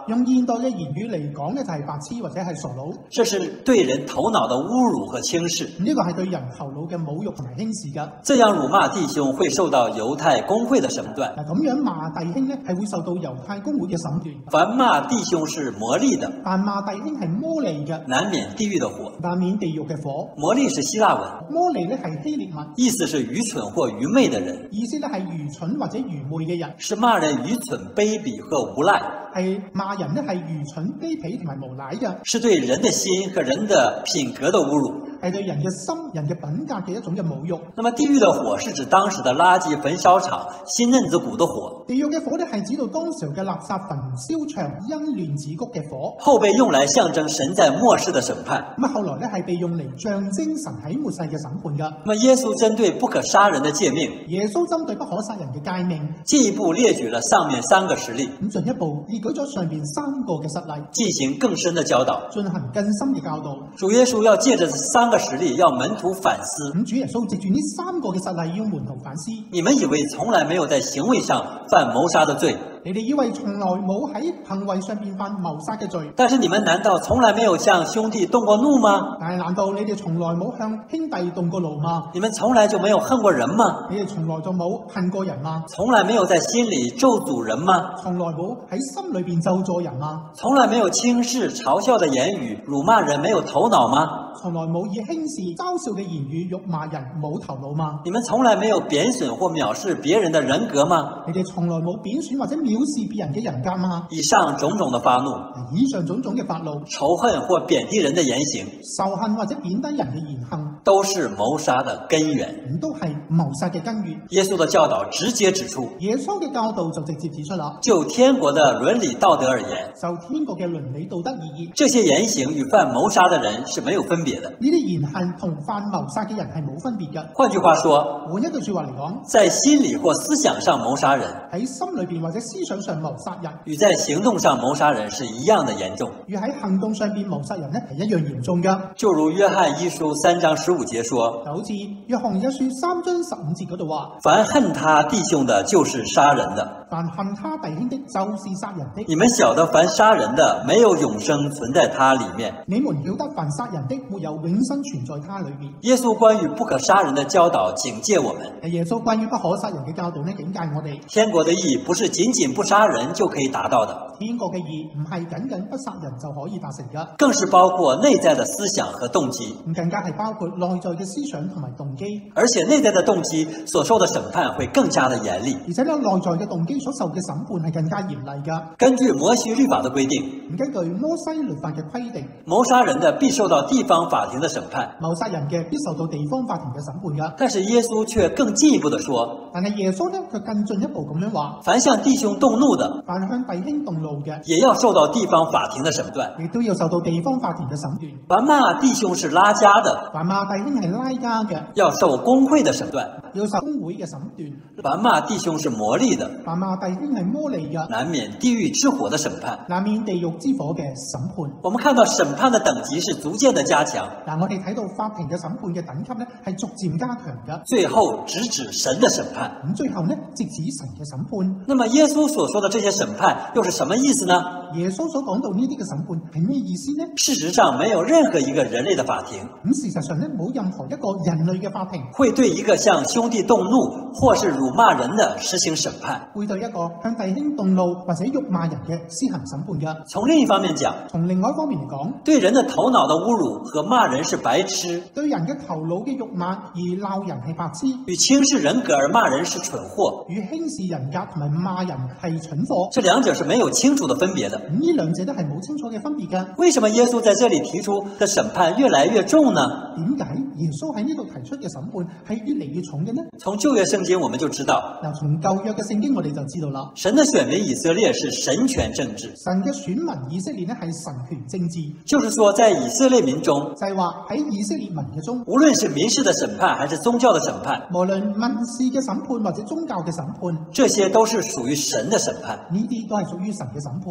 用現代嘅言語嚟講嘅就係白痴或者係傻佬。 这是对人頭腦的侮辱和輕視。 呢個係對人頭腦嘅侮辱同埋輕視㗎。 這樣辱罵弟兄會受到猶太公會的審斷。 嗱，咁樣罵弟兄呢係會受到猶太公會嘅審斷。 凡罵弟兄是魔利的， 但罵弟兄係魔利嘅， 難免地獄的火。 難免地獄嘅火。 魔利是希臘文， 魔利呢係希臘文， 意思是愚蠢或愚昧的人， 意思呢係愚蠢或者愚昧嘅人， 是罵人愚蠢、卑鄙和無賴。 係罵人呢係愚蠢、卑鄙同埋無賴嘅， 是對人的心和人的品格的侮辱， 係對人嘅心、人嘅品格嘅一種嘅侮辱。 那麼地獄的火是指當時的垃圾焚燒場、欣嫩子谷的火。 地獄嘅火呢係指到當時嘅垃圾焚燒場、欣嫩子谷嘅火， 後被用來象徵神在末世的審判。 咁後來呢係被用嚟象徵神喺末世嘅審判㗎。 那麼耶穌針對不可殺人的誡命， 耶穌針對不可殺人嘅誡命， 進一步列舉了上面3個實例， 咁進一步列舉咗上邊3個嘅實例， 進行更深的教導。 進行更深嘅教導。 主耶穌要借着這3個實例，要門徒反思。 咁主耶穌藉住呢3個嘅實例，要門徒反思。 你們以為從來沒有在行為上犯謀殺的罪， 你哋以為從來冇喺行為上邊犯謀殺嘅罪， 但是你們難道從來沒有向兄弟動過怒嗎？ 但係難道你哋從來冇向兄弟動過怒嗎？ 你們從來就沒有恨過人嗎？ 你哋從來就冇恨過人嗎？ 從來沒有在心裏咒詛人嗎？ 從來冇喺心裏邊咒詛人嗎？ 從來沒有輕視嘲笑的言語辱罵人沒有頭腦嗎？ 從來冇以輕視嘲笑嘅言語辱罵人冇頭腦嗎？ 你們從來沒有貶損或藐視別人的人格嗎？ 你哋從來冇貶損或者藐視別人嘅人格嗎？ 以上種種的發怒， 以上種種嘅發怒、 仇恨或貶低人的言行， 仇恨或者貶低人嘅言行， 都是謀殺的根源。 都係謀殺嘅根源。 耶穌的教導直接指出， 耶穌嘅教導就直接指出啦， 就天國的倫理道德而言， 就天國嘅倫理道德而言， 這些言行與犯謀殺的人是沒有分別的。 呢啲言行同犯謀殺嘅人係冇分別嘅。 換句話說， 換一句說話嚟講， 在心理或思想上謀殺人， 喺心裏邊或者思想上謀殺人， 與在行動上謀殺人是一樣的嚴重。 與喺行動上邊謀殺人呢係一樣嚴重噶。 就如約翰一書3章15節說， 就好似約翰一書3章15節嗰度話， 凡恨他弟兄的，就是殺人的。 凡恨他弟兄的，就是殺人的。 你們曉得，凡殺人的，沒有永生存在他裡面。 你們曉得，凡殺人的，沒有永生存在他裡面。 耶穌關於不可殺人的教導警戒我們。 耶穌關於不可殺人嘅教導呢，警戒我哋。 天國的義不是僅僅不殺人就可以達到的。 天國嘅義唔係僅僅不殺人就可以達成嘅， 更是包括內在的思想和動機。 更加係包括內在嘅思想同埋動機。 而且內在的動機所受的審判會更加的嚴厲。 而且呢，內在嘅動機所受嘅審判係更加嚴厲㗎。 根據摩西律法的規定， 根據摩西律法嘅規定， 謀殺人的必受到地方法庭的審判， 謀殺人嘅必受到地方法庭嘅審判㗎。 但是耶穌卻更進一步的說， 但係耶穌呢，佢更進一步咁樣話， 凡向弟兄動怒的， 凡向弟兄動怒嘅， 也要受到地方法庭的審斷， 亦都要受到地方法庭嘅審斷。 凡罵弟兄是拉加的， 凡罵弟兄係拉加嘅， 要受公會的審斷， 要受公會嘅審斷。 凡罵弟兄是魔利的， 凡罵弟兄係魔利嘅， 難免地獄之火的審判， 難免地獄之火嘅審判。 我們看到審判的等級是逐漸的加強， 嗱，我哋睇到法庭嘅審判嘅等級呢，係逐漸加強嘅， 最後直指神的審判。 咁最後呢，直指神嘅審判。 那麼耶穌所說的這些審判又是什麼意思呢？ 耶穌所講到呢啲嘅審判係咩意思呢？ 事實上，沒有任何一個人類的法庭， 咁事實上呢，冇任何一個人類嘅法庭會對一個向兄弟動怒或是辱罵人的實行審判， 會對一個向弟兄動怒或者辱罵人嘅施行審判嘅。 從另一方面講， 從另外一方面嚟講， 對人的頭腦的侮辱和罵人是白痴， 對人嘅頭腦嘅辱罵而鬧人係白痴， 與輕視人格而罵人是蠢貨， 與輕視人格同埋罵人係蠢貨。 這兩者是沒有清楚的分別的。 呢兩者都係冇清楚嘅分別嘅。 為什麼耶穌在這裡提出的審判越來越重呢？ 點解耶穌喺呢度提出嘅審判係越嚟越重嘅呢？ 從舊約聖經我們就知道， 嗱，從舊約嘅聖經我哋就知道啦， 神的選民以色列是神權政治， 神嘅選民以色列呢係神權政治， 就是說在以色列民中， 就係話喺以色列民嘅中， 無論是民事的審判還是宗教的審判， 無論民事嘅審判或者宗教嘅審判， 這些都是屬於神的審判。 呢啲都係屬於神嘅審判。 例如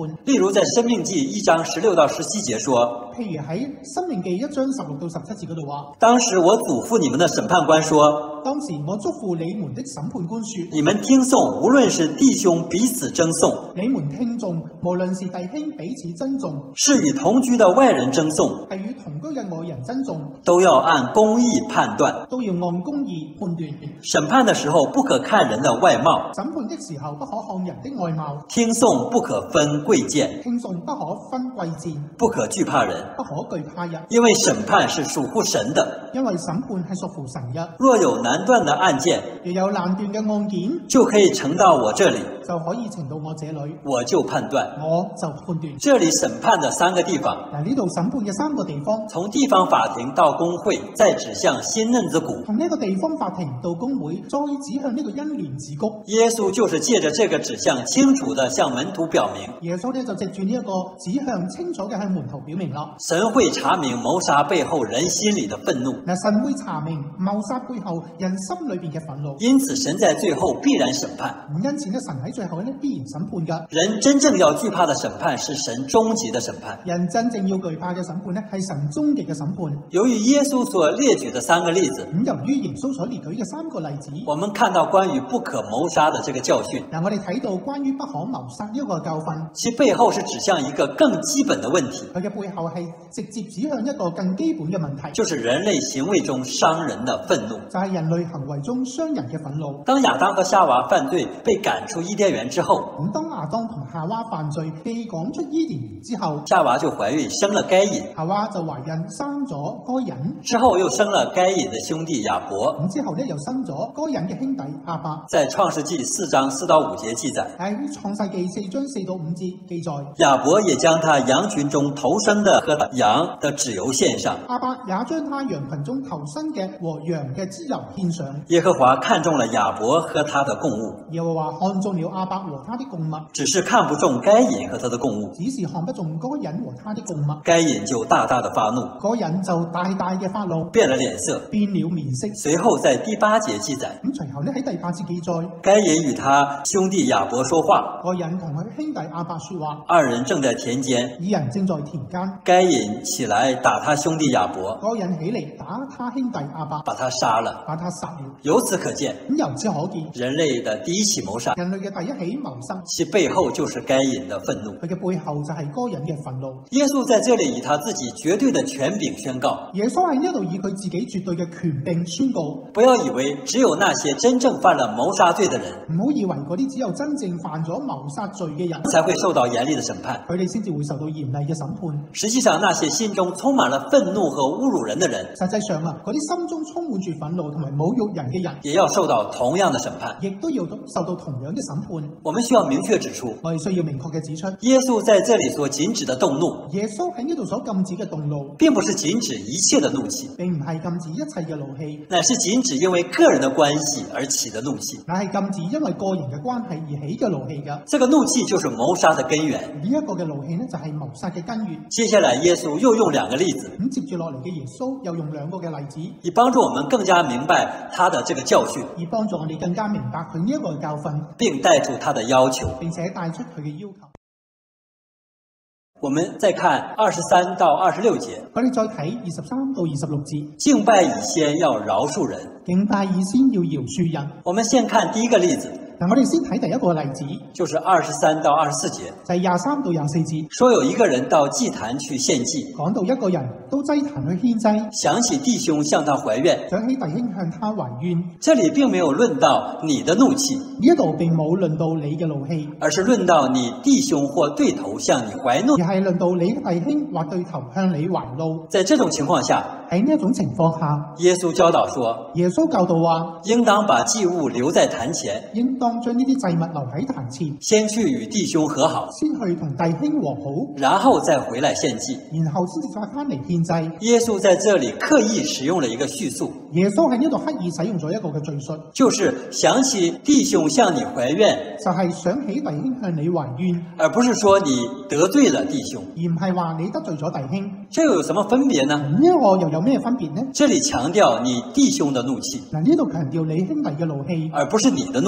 如在《申命記》1章16到17節說， 譬如喺《申命記》1章16到17節嗰度話， 當時我囑咐你們的審判官說， 當時我囑咐你們的審判官說， 你們聽訟，無論是弟兄彼此爭訟， 你們聽訟，無論是弟兄彼此爭訟， 是與同居的外人爭訟， 係與同居嘅外人爭訟， 都要按公義判斷。 都要按公義判斷。 審判的時候不可看人的外貌， 審判的時候不可看人的外貌， 聽訟不可分貴賤， 聽訟不可分貴賤， 不可懼怕人， 不可懼怕人， 因為審判是屬乎神的。 因為審判係屬乎神嘅。 若有難斷的案件， 若有難斷嘅案件， 就可以呈到我這裡， 就可以呈到我這裡， 我就判斷。 我就判斷。 這裡審判的3個地方， 嗱，呢度審判嘅3個地方， 從地方法庭到公會，再指向新嫩子谷。 從呢個地方法庭到公會，再指向呢個欣嫩子谷。 耶穌就是借着這個指向，清楚地向門徒表明， 耶穌呢就藉住呢一個指向，清楚嘅向門徒表明啦。 神會查明謀殺背後人心裡的憤怒。 嗱，神會查明謀殺背後人心裏邊嘅憤怒。 因此，神在最後必然審判。 因此呢，神喺最後呢必然審判㗎。 人真正要懼怕的審判是神終極的審判。 人真正要懼怕嘅審判呢，係神終極嘅審判。 由於耶穌所列舉的3個例子， 由於耶穌所列舉嘅3個例子， 我們看到關於不可謀殺的這個教訓。 嗱，我哋睇到關於不可謀殺呢一個教訓， 其背後是指向一個更基本的問題。 佢嘅背後係直接指向一個更基本嘅問題， 就是人類行為中傷人的憤怒。 就係人類行為中傷人嘅憤怒。 當亞當和夏娃犯罪被趕出伊甸園之後， 當亞當同夏娃犯罪被趕出伊甸園之後， 夏娃就懷孕生了該隱， 夏娃就懷孕生咗該隱， 之後又生了該隱的兄弟亞伯， 之後呢又生咗該隱嘅兄弟亞伯。 在創世紀4章4到5節記載， 喺創世紀4章4到5節記載， 亞伯也將他羊群中頭生的和羊的脂油獻上， 亞伯也將他羊群中頭生嘅和羊嘅脂油獻上。 耶和華看中了亞伯和他的供物， 耶和華看中了亞伯和他的供物， 只是看不中該隱和他的供物， 只是看不中該隱和他的供物。 該隱就大大的發怒， 該隱就大大嘅發怒， 變了臉色， 變了面色。 隨後在第8節記載， 隨後呢喺第8節記載， 該隱與他兄弟亞伯說話， 該隱同佢兄弟亞伯說話， 二人正在田間， 二人正在田間， 該隱起來打他兄弟亞伯， 該隱起嚟打他兄弟亞伯， 把他殺了。 把他殺了。 由此可見， 由此可見， 人類的第一起謀殺， 人類嘅第一起謀殺， 其背後就是該隱的憤怒， 佢嘅背後就係該隱嘅憤怒。 耶穌在這裡以他自己絕對的權柄宣告， 耶穌喺呢度以佢自己絕對嘅權柄宣告， 不要以為只有那些真正犯了謀殺罪的人， 唔好以為嗰啲只有真正犯咗謀殺罪嘅人才會受到嚴厲的審判， 佢哋先至會受到嚴厲嘅審判。 實際上，那些心中充滿了憤怒和侮辱人的人， 實際上啊，嗰啲心中充滿住憤怒同埋侮辱人嘅人， 也要受到同樣的審判， 亦都要受到同樣嘅審判。 我們需要明確指出， 我哋需要明確嘅指出， 耶穌在這裡所禁止的動怒， 耶穌喺呢度所禁止嘅動怒， 並不是禁止一切的怒氣， 並唔係禁止一切嘅怒氣， 乃是禁止因為個人的關係而起的怒氣， 乃係禁止因為個人嘅關係而起嘅怒氣㗎。 這個怒氣就是謀殺的根源。 呢一個嘅怒氣呢，就係謀殺嘅根源。 接下來耶穌又用2個例子， 接住落嚟嘅耶穌又用2個嘅例子， 以幫助我們更加明白他的這個教訓， 以幫助我哋更加明白佢呢一個教訓， 並帶出他的要求， 並且帶出佢嘅要求。 我們再看23到26節， 我哋再睇23到26節， 敬拜以先要饒恕人， 敬拜以先要饒恕人。 我們先看第一個例子， 嗱，我哋先睇第一個例子， 就是23到24節， 就係23到24節， 說有一個人到祭壇去獻祭， 講到一個人到祭壇去獻祭， 想起弟兄向他懷怨， 想起弟兄向他懷怨。 這裡並沒有論到你的怒氣， 呢一度並冇論到你嘅怒氣， 而是論到你弟兄或對頭向你懷怒， 而係論到你嘅弟兄或對頭向你懷怒。 在這種情況下， 喺呢一種情況下， 耶穌教導說， 耶穌教導話， 應當把祭物留在壇前， 應當將呢啲祭物留喺壇前， 先去與弟兄和好， 先去同弟兄和好， 然後再回來獻祭， 然後先至再翻嚟獻祭。 耶穌在這裡刻意使用了一個敘述， 耶穌喺呢度刻意使用咗一個嘅敘述， 就是想起弟兄向你懷怨， 就係想起弟兄向你懷怨， 而不是說你得罪了弟兄， 而唔係話你得罪咗弟兄。 這又有什麼分別呢？ 呢個又有咩分別呢？ 這裡強調你弟兄的怒氣， 嗱，呢度強調你兄弟嘅怒氣， 而不是你的怒氣。 而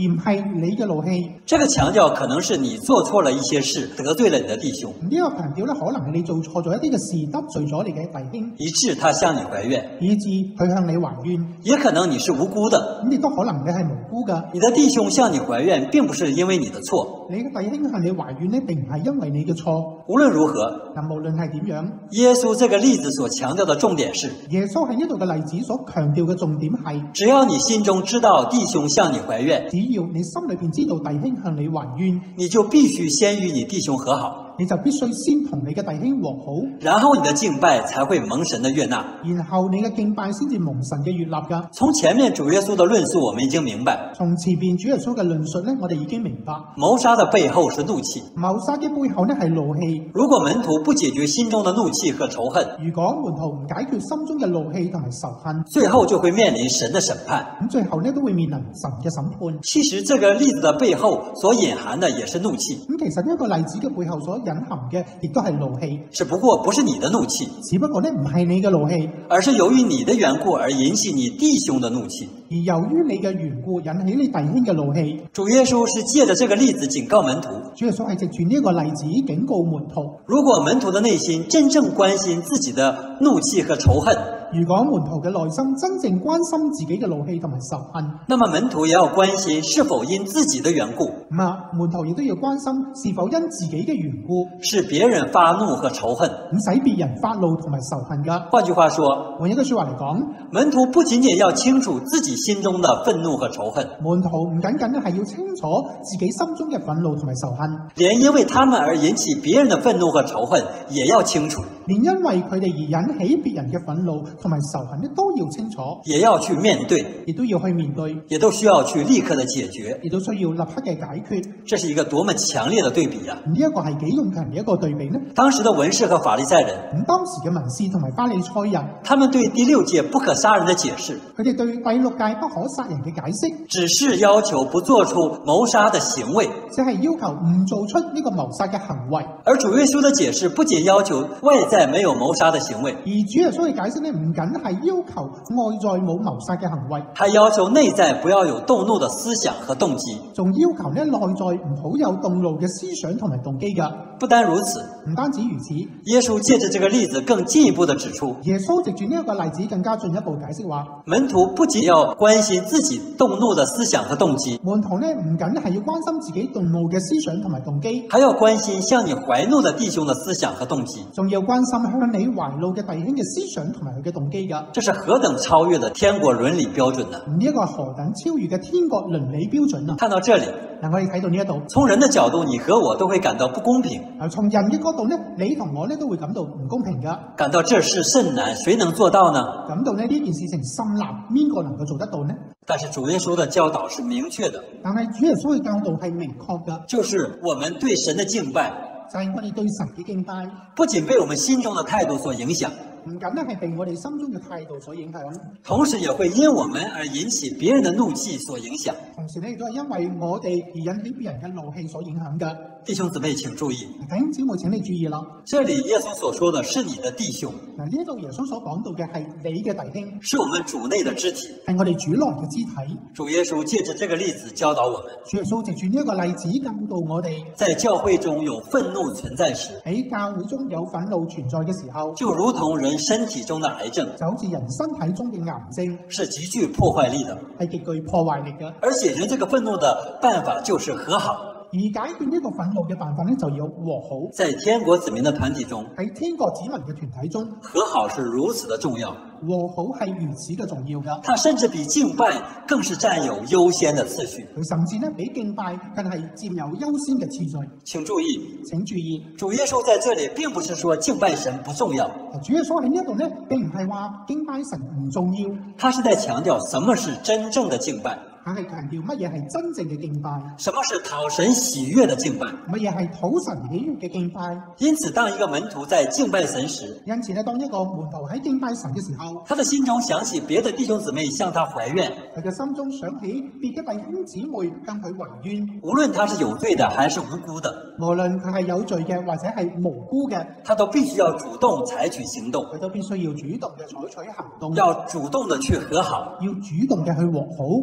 唔係你嘅怒氣。 这个強調可能是你做錯了一些事，得罪了你的弟兄， 呢個強調咧，可能係你做錯咗一啲嘅事，得罪咗你嘅弟兄， 以致他向你懷怨， 以致佢向你還冤。 也可能你是無辜的， 咁亦都可能你係無辜㗎。 你的弟兄向你懷怨，並不是因為你的錯。 你嘅弟兄向你還冤呢，並唔係因為你嘅錯。 無論如何， 嗱，無論係點樣， 耶穌這個例子所強調的重點是， 耶穌喺呢度嘅例子所強調嘅重點係， 只要你心中知道弟兄向你懷怨， 只要你心裏邊知道弟兄向你還冤， 你就必須先與你弟兄和好， 你就必須先同你嘅弟兄和好， 然後你的敬拜才會蒙神的悅納。 然後你嘅敬拜先至蒙神嘅悅納㗎。 從前面主耶穌的論述，我們已經明白， 從前邊主耶穌嘅論述呢，我哋已經明白， 謀殺的背後是怒氣。 謀殺嘅背後呢係怒氣。 如果門徒不解決心中的怒氣和仇恨， 如果門徒唔解決心中嘅怒氣同埋仇恨， 最後就會面臨神的審判。 咁最後呢都會面臨神嘅審判。 其實這個例子的背後所隱含的也是怒氣。 咁其實呢一個例子嘅背後所隱含嘅亦都係怒氣， 只不過不是你的怒氣， 只不過呢唔係你嘅怒氣， 而是由於你的緣故而引起你弟兄的怒氣。 而由於你嘅緣故引起你弟兄嘅怒氣。 主耶穌是借着這個例子警告門徒， 主耶穌係藉住呢一個例子警告門徒， 如果門徒的內心真正關心自己的怒氣和仇恨， 如果門徒嘅內心真正關心自己嘅怒氣同埋仇恨， 那麼門徒也要關心是否因自己的緣故， 咁啊，門徒亦都要關心是否因自己嘅緣故， 使別人發怒和仇恨， 唔使別人發怒同埋仇恨噶。 換句話說， 換一句說話嚟講， 門徒不僅僅要清楚自己心中的憤怒和仇恨， 門徒唔僅僅係要清楚自己心中嘅憤怒同埋仇恨， 連因為他們而引起別人的憤怒和仇恨也要清楚， 連因為佢哋而引起別人嘅憤怒同埋仇恨都要清楚， 也要去面對， 亦都要去面對， 也都需要去立刻的解決， 亦都需要立刻嘅解決。 這是一個多麼強烈的對比啊！ 呢一個係幾咁強嘅一個對比呢？ 當時的文士和法利賽人， 咁當時嘅文士同埋法利賽人， 他們對第6誡不可殺人的解釋， 佢哋對第6誡不可殺人嘅解釋， 只是要求不做出謀殺的行為， 即係要求唔做出呢個謀殺嘅行為。 而主耶穌的解釋不僅要求外在沒有謀殺的行為， 而主耶穌嘅解釋呢，唔僅係要求外在冇謀殺嘅行為， 還要求內在不要有動怒的思想和動機， 仲要求呢內在唔好有動怒嘅思想同埋動機㗎。 不單如此， 唔單止如此， 耶穌借着這個例子更進一步的指出， 耶穌藉住呢一個例子更加進一步解釋話， 門徒不僅要關心自己動怒的思想和動機， 門徒呢唔僅係要關心自己動怒嘅思想同埋動機， 還要關心向你懷怒的弟兄的思想和動機， 仲要關心向你懷怒嘅弟兄嘅思想同埋佢嘅動機㗎。 這是何等超越的天國倫理標準呢？ 呢一個係何等超越嘅天國倫理標準啊！ 看到這裡， 嗱，我哋睇到呢一度， 從人的角度，你和我都會感到不公平。 從人嘅角度呢，你同我呢都會感到唔公平㗎， 感到這事甚難，誰能做到呢？ 感到呢件事情甚難，邊個能夠做得到呢？ 但是主耶穌的教導是明確的， 但係主耶穌嘅教導係明確㗎， 就是我們對神的敬拜， 就係我哋對神嘅敬拜， 不僅被我們心中的態度所影響， 唔僅係被我哋心中嘅態度所影響， 同時也會因我們而引起別人的怒氣所影響。 同時呢亦都係因為我哋而引起別人嘅怒氣所影響㗎。 弟兄姊妹請注意， 弟兄姊妹請你注意啦， 這裡耶穌所說的是你的弟兄， 嗱，呢度耶穌所講到嘅係你嘅弟兄， 是我們主內的肢體。 係我哋主內嘅肢體。 主耶穌借着這個例子教導我們， 主耶穌藉住呢一個例子教導我哋， 在教會中有憤怒存在時， 喺教會中有憤怒存在嘅時候， 就如同人身體中的癌症， 就好似人身體中嘅癌症， 是極具破壞力的。 係極具破壞力嘅。 而解決這個憤怒的辦法就是和好。 而解決呢個憤怒嘅辦法呢，就要和好。 在天國子民的團體中， 喺天國子民嘅團體中， 和好是如此的重要。 和好係如此嘅重要㗎。 它甚至比敬拜更是佔有優先的次序。 佢甚至呢比敬拜更係佔有優先嘅次序。 請注意， 請注意， 主耶穌在這裡並不是說敬拜神不重要， 主耶穌喺呢一度呢並唔係話敬拜神唔重要， 他是在強調什麼是真正的敬拜。 佢係強調乜嘢係真正嘅敬拜， 什麼是討神喜悅的敬拜， 乜嘢係討神喜悅嘅敬拜。 因此，當一個門徒在敬拜神時， 因此呢，當一個門徒喺敬拜神嘅時候， 他的心中想起別的弟兄姊妹向他懷怨， 佢嘅心中想起別嘅弟兄姊妹向佢懷冤， 無論他是有罪的還是無辜的， 無論佢係有罪嘅或者係無辜嘅， 他都必須要主動採取行動， 佢都必須要主動嘅採取行動， 要主動的去和好， 要主動嘅去和好， 而且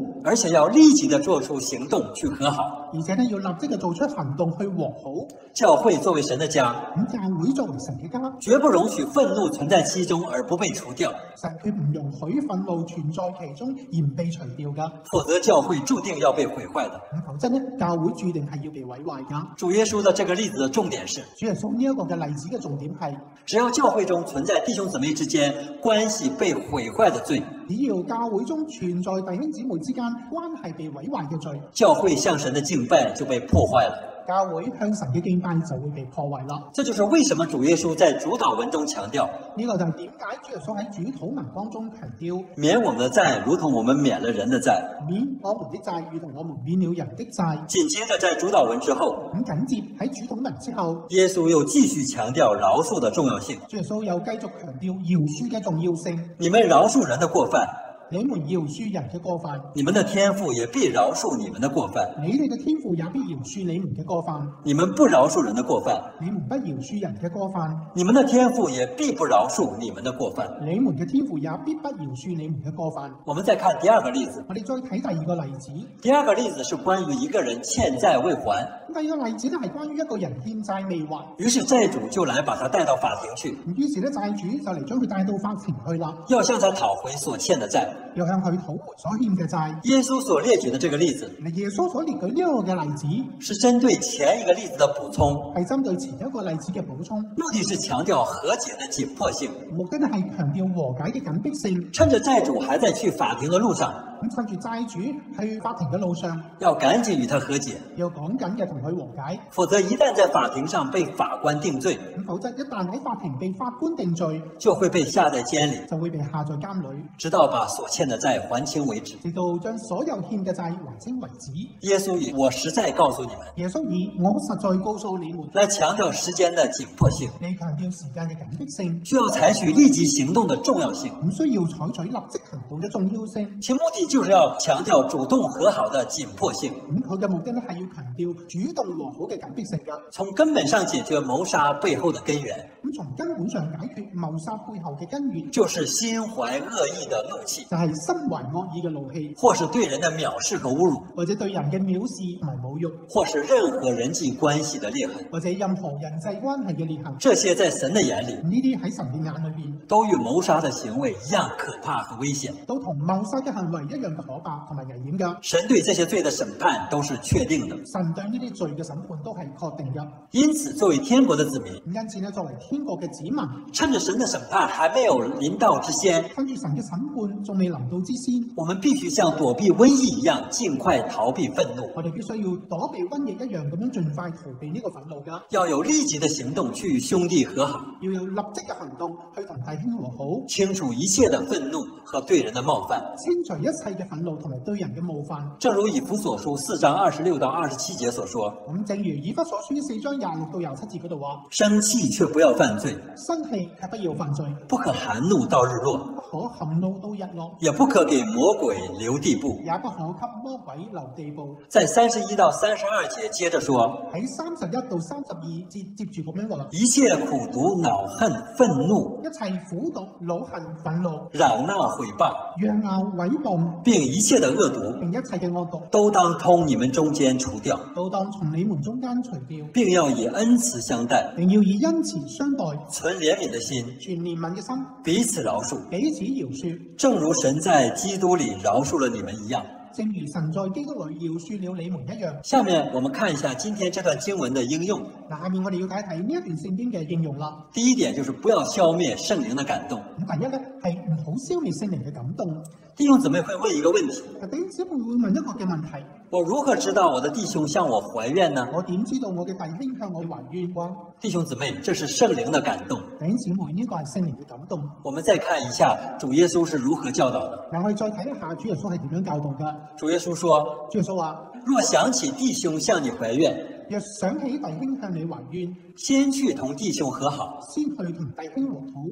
且要立即的做出行动去和好。 而且呢要立即嘅做出行動去和好。 教會作為神的家， 咁教會作為神嘅家， 絕不容許憤怒存在其中而不被除掉。 神佢唔容許憤怒存在其中而唔被除掉噶， 否則教會注定要被毀壞的。 否則呢教會注定係要被毀壞噶。 主耶穌的這個例子的重點是， 主耶穌呢一個嘅例子嘅重點係， 只要教會中存在弟兄姊妹之間關係被毀壞的罪， 只要教會中存在弟兄姊妹之間關係被毀壞嘅罪， 教會向神的敬拜就被破壞了。 教會向神嘅敬拜就會被破壞啦。 這就是為什麼主耶穌在主禱文中強調， 呢個就係點解主耶穌喺主禱文當中強調， 免我們的債，如同我們免了人的債。 免我們的債，如同我們免了人的債。 緊接着在主禱文之後， 咁緊接喺主禱文之後， 耶穌又繼續強調饒恕的重要性。 主耶穌又繼續強調饒恕嘅重要性。 你們饒恕人的過犯， 你們饒恕人嘅過犯， 你們的天父也必饒恕你們的過犯。 你哋嘅天父也必饒恕你們嘅過犯。 你們不饒恕人的過犯， 你們不饒恕人嘅過犯， 你們的天父也必不饒恕你們的過犯。 你們嘅天父也必不饒恕你們嘅過犯。 我們再看第二個例子， 我哋再睇第二個例子。 第二個例子是關於一個人欠債未還， 第二個例子咧係關於一個人欠債未還， 於是債主就來把他帶到法庭去， 於是咧債主就嚟將佢帶到法庭去啦， 要向他討回所欠的債。 要向佢討回所欠嘅債。 耶穌所列舉的這個例子， 耶穌所列舉呢一個嘅例子， 是針對前一個例子的補充， 係針對前一個例子嘅補充， 目的是強調和解的緊迫性。 目的係強調和解嘅緊迫性。 趁着債主還在去法庭的路上， 咁趁住債主去法庭嘅路上， 要趕緊與他和解， 要趕緊嘅同佢和解， 否則一旦在法庭上被法官定罪， 否則一旦喺法庭被法官定罪， 就會被下在監裏， 就會被下在監裏， 直到把所欠的債還清為止。 直到將所有欠嘅債還清為止。 耶穌以我實在告訴你們， 耶穌以我實在告訴你們， 來強調時間的緊迫性， 你強調時間嘅緊迫性， 需要採取立即行動的重要性， 唔需要採取立即行動嘅重要性。 其目的就是要強調主動和好的緊迫性。 佢嘅目的咧係要強調主動和好嘅緊迫性㗎， 從根本上解決謀殺背後的根源。 咁從根本上解決謀殺背後嘅根源， 就是心懷惡意的怒氣， 就係心懷惡意嘅怒氣， 或是對人的藐視和侮辱， 或者對人嘅藐視同埋侮辱， 或是任何人際關係的裂痕， 或者任何人際關係嘅裂痕。 這些在神的眼裏， 呢啲喺神嘅眼裏邊， 都與謀殺的行為一樣可怕和危險， 都同謀殺嘅行為一樣嘅可怕同埋危險㗎。 神對這些罪的審判都是確定的。 神對呢啲罪嘅審判都係確定㗎。 因此，作為天國的子民， 因此呢，作為天國嘅子民， 趁着神的審判還沒有臨到之先， 趁住神嘅審判仲未臨到之先， 我們必須像躲避瘟疫一樣，盡快逃避憤怒。 我哋必須要躲避瘟疫一樣咁樣盡快逃避呢個憤怒㗎。 要有立即的行動去與兄弟和好， 要有立即嘅行動去同弟兄和好， 清除一切的憤怒和對人的冒犯， 清除一切嘅憤怒同埋對人嘅冒犯。 正如以弗所書4章26到27節所說， 咁正如以弗所書4章26到27節嗰度話， 生氣卻不要犯罪， 生氣卻不要犯罪， 不可含怒到日落， 不可含怒到日落， 也不可給魔鬼留地步。 也不可給魔鬼留地步。 在31到32節接着說， 喺31到32節接住咁樣話， 一切苦毒、惱恨、憤怒， 一切苦毒、惱恨、憤怒、 嚷鬧、毀謗、 嚷鬧、毀謗， 並一切的惡毒， 並一切嘅惡毒， 都當從你們中間除掉， 都當從你們中間除掉， 並要以恩慈相待， 並要以恩慈相待， 存憐憫的心， 存憐憫嘅心， 彼此饒恕， 彼此饒恕， 正如神在基督裏饒恕了你們一樣。 正如神在基督裏饒恕了你們一樣。 下面我們看一下今天這段經文的應用。 下面我哋要睇睇呢一段聖經嘅應用啦。 第一點就是不要消滅聖靈的感動。 咁第一咧係唔好消滅聖靈嘅感動。 弟兄姊妹會問一個問題： 弟兄姊妹會問一個嘅問題： 我如何知道我的弟兄向我懷怨呢？ 我點知道我嘅弟兄向我懷怨啩？ 弟兄姊妹，這是聖靈的感動。 弟兄姊妹，呢個係聖靈嘅感動。 我們再看一下主耶穌是如何教導的。 嗱，我哋再睇一下主耶穌係點樣教導㗎。 主耶穌說： 主耶穌話， 若想起弟兄向你懷怨， 若想起弟兄向你懷怨， 先去同弟兄和好， 先去同弟兄和好。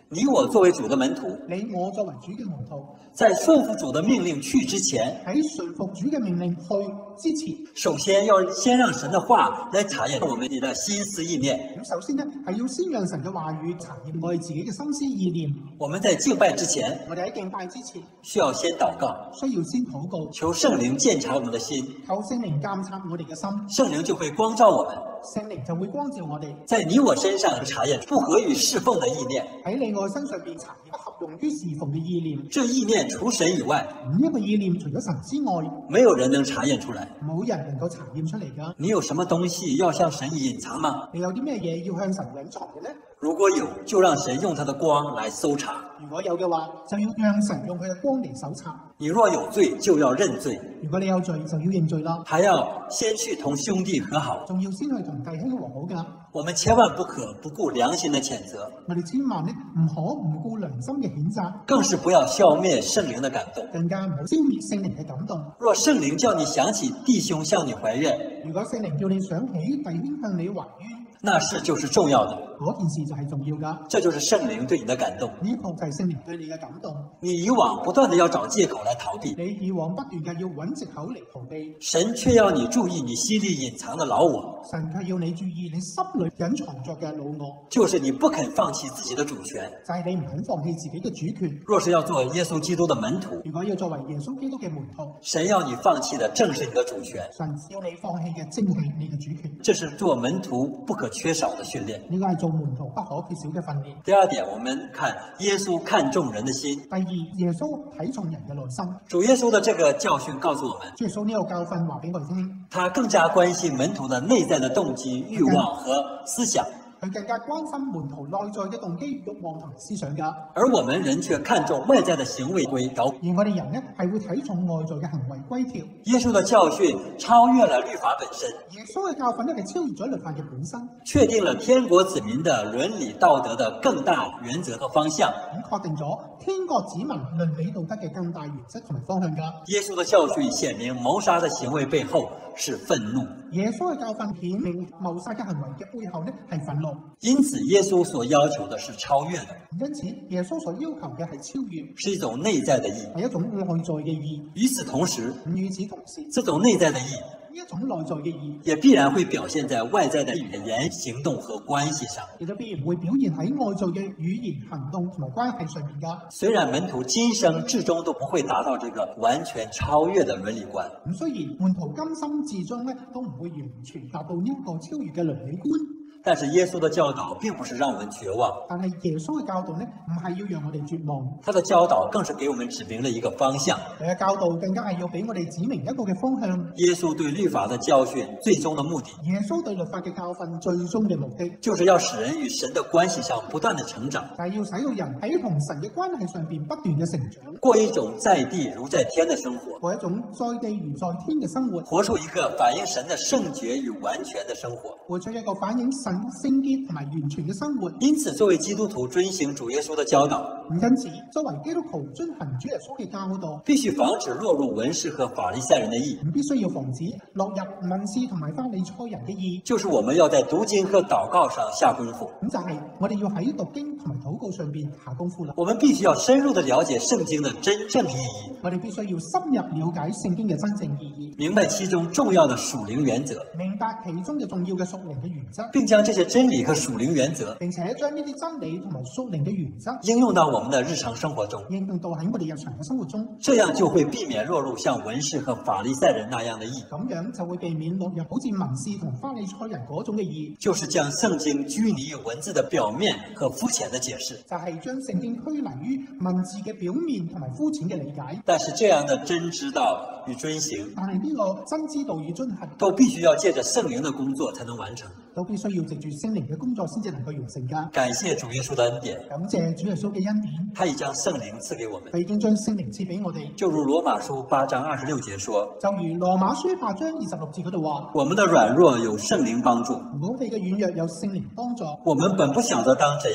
你我作为主的门徒， 你我作為主嘅門徒， 在順服主的命令去之前， 喺順服主嘅命令去之前， 首先要先讓神的話來查驗我們的心思意念。 咁首先呢，係要先讓神嘅話語查驗我哋自己嘅心思意念。 我們在敬拜之前， 我哋喺敬拜之前， 需要先禱告， 需要先禱告， 求聖靈檢查我們的心， 求聖靈監察我哋嘅心， 聖靈就會光照我們， 聖靈就會光照我哋， 在你我身上查驗不合於侍奉的意念。 喺你我身上邊查驗不合用於侍奉嘅意念。 這意念除神以外， 呢一個意念除咗神之外， 沒有人能查驗出來。 冇人能夠查驗出嚟㗎。 你有什麼東西要向神隱藏嗎？ 你有啲咩嘢要向神隱藏嘅呢？ 如果有，就讓神用他的光來搜查。 如果有嘅話，就要讓神用佢嘅光嚟搜查。 你若有罪，就要認罪。 如果你有罪，就要認罪啦。 還要先去同兄弟和好。 仲要先去同弟兄和好㗎。 我們千萬不可不顧良心的譴責。 我哋千萬呢唔可唔顧良心嘅譴責。 更是不要消滅聖靈的感動。 更加唔好消滅聖靈嘅感動。 若聖靈叫你想起弟兄向你懷怨， 如果聖靈叫你想起弟兄向你懷怨， 那事就是重要的。 嗰件事就係重要㗎。 這就是聖靈對你的感動。 呢個就係聖靈對你嘅感動。 你以往不斷地要找借口來逃避， 你以往不斷嘅要揾藉口嚟逃避， 神卻要你注意你心裏隱藏的老我。 神卻要你注意你心裏隱藏着嘅老我， 就是你不肯放棄自己的主權， 就係你唔肯放棄自己嘅主權。 若是要做耶穌基督的門徒， 如果要作為耶穌基督嘅門徒， 神要你放棄的正是你的主權。 神要你放棄嘅正係你嘅主權。 這是做門徒不可缺少的訓練。 呢個係做門徒不可缺少嘅訓練。 第二點，我們看耶穌看重人的心。 第二，耶穌睇重人嘅內心。 主耶穌的這個教訓告訴我們， 主耶穌呢個教訓話俾我哋聽， 他更加關心門徒的內在的動機、慾望和思想。 佢更加關心門徒內在嘅動機、慾望同埋思想㗎。 而我們人卻看重外在的行為規條。 而我哋人呢係會睇重外在嘅行為規條。 耶穌的教訓超越了律法本身。 耶穌嘅教訓呢係超越咗律法嘅本身， 確定了天國子民的倫理道德的更大原則和方向。 咁確定咗天國子民倫理道德嘅更大原則同埋方向㗎。 耶穌的教訓顯明謀殺的行為背後是憤怒。 耶穌嘅教訓顯明謀殺嘅行為嘅背後呢係憤怒。 因此，耶穌所要求的是超越的。 因此，耶穌所要求嘅係超越， 是一種內在的義， 係一種內在嘅義。 與此同時，這種內在的義， 呢一種內在嘅義， 也必然會表現在外在的語言、行動和關係上。 亦都必然會表現喺外在嘅語言、行動同埋關係上面㗎。 雖然門徒今生至終都不會達到這個完全超越的倫理觀。 咁雖然門徒今生至終呢都唔會完全達到呢一個超越嘅倫理觀。 但是耶穌的教導並不是讓我們絕望， 但係耶穌嘅教導呢，唔係要讓我哋絕望， 他的教導更是給我們指明了一個方向。 佢嘅教導更加係要俾我哋指明一個嘅方向。 耶穌對律法的教訓最終的目的， 耶穌對律法嘅教訓最終嘅目的， 就是要使人與神的關係上不斷的成長， 就係要使到人喺同神嘅關係上邊不斷嘅成長， 過一種在地如在天的生活， 過一種在地如在天嘅生活， 活出一個反映神的聖潔與完全的生活， 活出一個反映神聖潔同埋完全嘅生活。 因此，作為基督徒遵行主耶穌的教導， 因此作為基督徒遵行主耶穌嘅教導， 必須防止落入文士和法利賽人的義。 必須要防止落入文士同埋法利賽人嘅義， 就是我們要在讀經和禱告上下功夫。 咁就係我哋要喺讀經同埋禱告上邊下功夫啦。 我們必須要深入地了解聖經的真正意義， 我哋必須要深入了解聖經嘅真正意義， 明白其中重要的屬靈原則， 明白其中嘅重要嘅屬靈嘅原則， 並將這些真理和屬靈原則， 並且將呢啲真理同埋屬靈嘅原則應用到我們的日常生活中， 應用到喺我哋日常嘅生活中， 這樣就會避免落入像文士和法利賽人那樣的義。 咁樣就會避免落入好似文士同法利賽人嗰種嘅義， 就是將聖經拘泥於文字的表面和膚淺的解釋， 就係將聖經拘泥於文字嘅表面同埋膚淺嘅理解。 但是這樣的真知道與遵行， 但係呢個真知道與遵行， 都必須要借着聖靈的工作才能完成， 都必須要藉住聖靈嘅工作先至能夠完成㗎。 感謝主耶穌的恩典， 感謝主耶穌嘅恩典， 他已將聖靈賜給我們。 佢已經將聖靈賜俾我哋。 就如羅馬書8章26節說， 就如羅馬書8章26節嗰度話， 我們的軟弱有聖靈幫助， 我哋嘅軟弱有聖靈幫助， 我們本不曉得當怎樣禱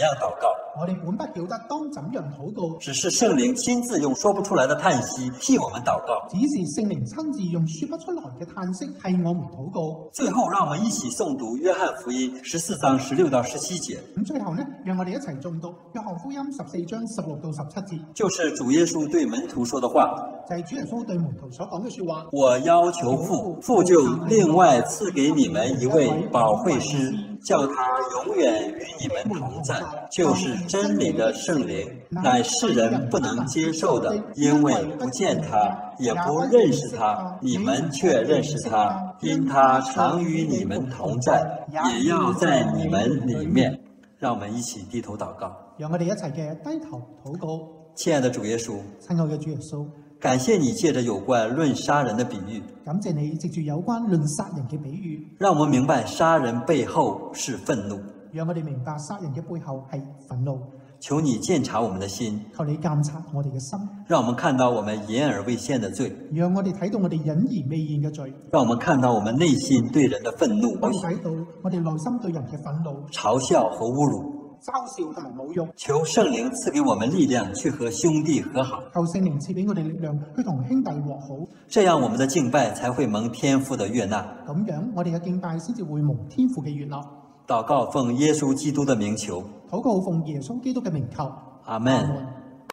告， 我哋本不曉得當怎樣禱告， 只是聖靈親自用說不出來的嘆息替我們禱告。 只是聖靈親自用說不出來嘅嘆息替我們禱告。 最後，讓我們一起誦讀約翰福音14章16到17節。 咁最後呢，讓我哋一齊誦讀約翰福音14章16到17節， 就是主耶穌對門徒說的話， 就係主耶穌對門徒所講嘅說話。 我要求父，父就另外賜給你們一位保惠師，叫他永遠與你們同在，就是真理的聖靈，乃世人不能接受的，因為不見他，也不認識他，你們卻認識他，因他常與你們同在，也要在你們裏面。讓我們一起低頭禱告。 讓我哋一齊嘅低頭禱告。 親愛的主耶穌， 親愛嘅主耶穌， 感謝你借着有關論殺人的比喻， 感謝你藉住有關論殺人嘅比喻， 讓我們明白殺人背後是憤怒。 讓我哋明白殺人嘅背後係憤怒。 求你鑒察我們的心， 求你監察我哋嘅心， 讓我們看到我們隱而未現的罪， 讓我哋睇到我哋隱而未現嘅罪， 讓我們看到我們內心對人的憤怒， 我哋睇到我哋內心對人嘅憤怒、 嘲笑和侮辱， 嘲笑同埋侮辱。 求聖靈賜給我們力量去和兄弟和好， 求聖靈賜俾我哋力量去同兄弟和好， 這樣我們的敬拜才會蒙天父的悅納。 咁樣我哋嘅敬拜先至會蒙天父嘅悅納。 禱告奉耶穌基督的名求， 禱告奉耶穌基督嘅名求， 阿們。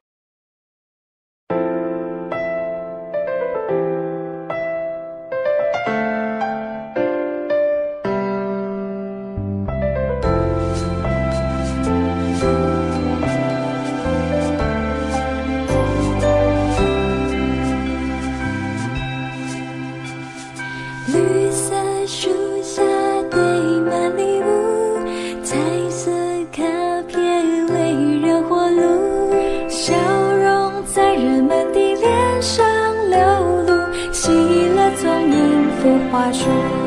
花束，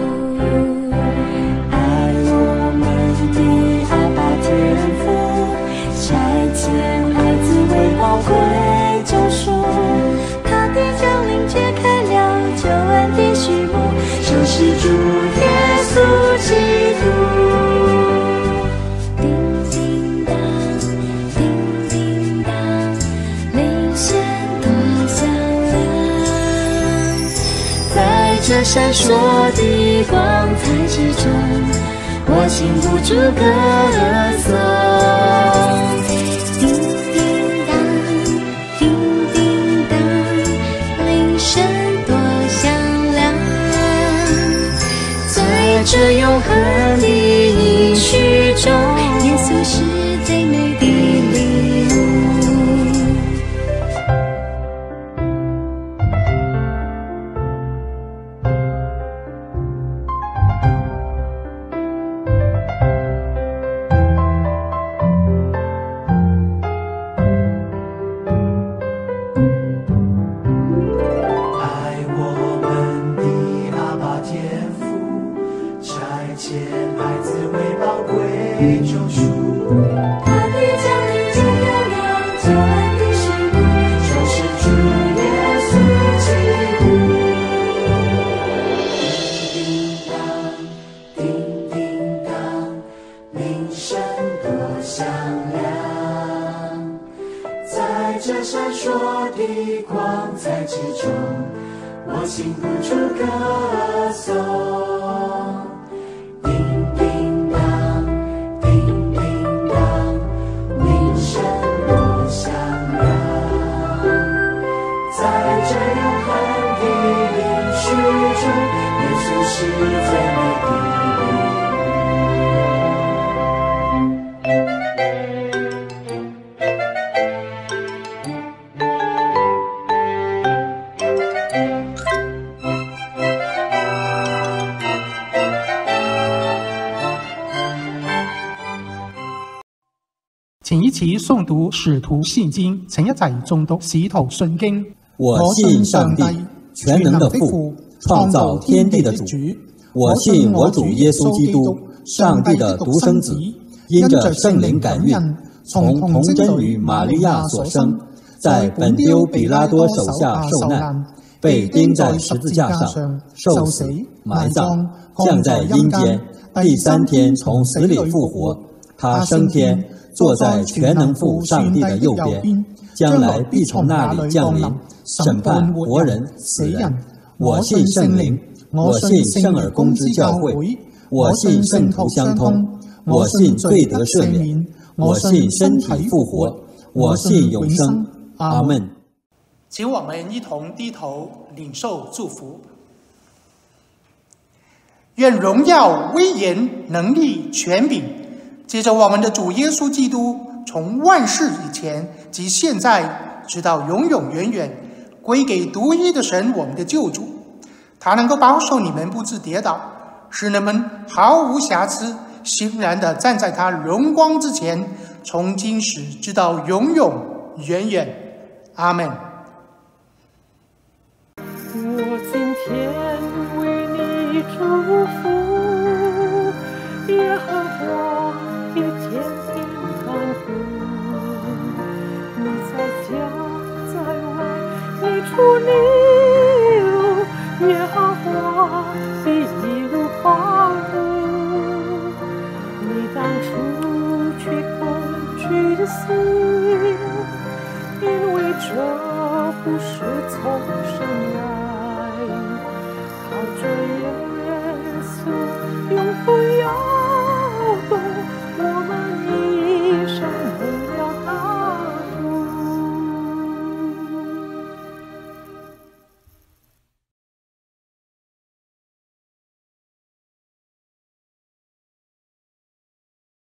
爱我们的阿爸天父，差遣爱子为宝贵救赎，他的降临揭开了救恩的序幕，就是主耶稣基督。叮叮当，叮叮当，铃声多响亮，在这闪烁的光彩之中，我禁不住歌颂。叮叮当，叮叮当，铃声多响亮，在这永恒的应许中，耶稣是最美的礼物。 請一起誦讀《使徒信經》，請一齊誦讀《使徒信經》。 我信上帝，全能的父，創造天地的主。我信我主耶穌基督，上帝的獨生子，因着聖靈感孕，從童貞女瑪利亞所生，在本丟比拉多手下受難，被釘在十字架上，受死、埋葬，降在陰間，第三天從死裡復活， 他升天，坐在全能父上帝的右边，将来必从那里降临，审判活人死人。我信圣灵，我信圣而公之教会，我信圣徒相通，我信罪得赦免，我信身体复活，我信永生。阿们。 请我们一同低头领受祝福。愿荣耀、威严、能力、权柄，借着我们的主耶稣基督，从万世以前及现在，直到永永远远，归给独一的神，我们的救主。他能够保守你们不致跌倒，使你们毫无瑕疵，欣然地站在他荣光之前，从今时直到永永远远。阿们。 我今天为你祝福，耶和华也天天看顾。你在家在外，你出你入，耶和华必一路保护。你当初去攻取心，因为这不是从神来。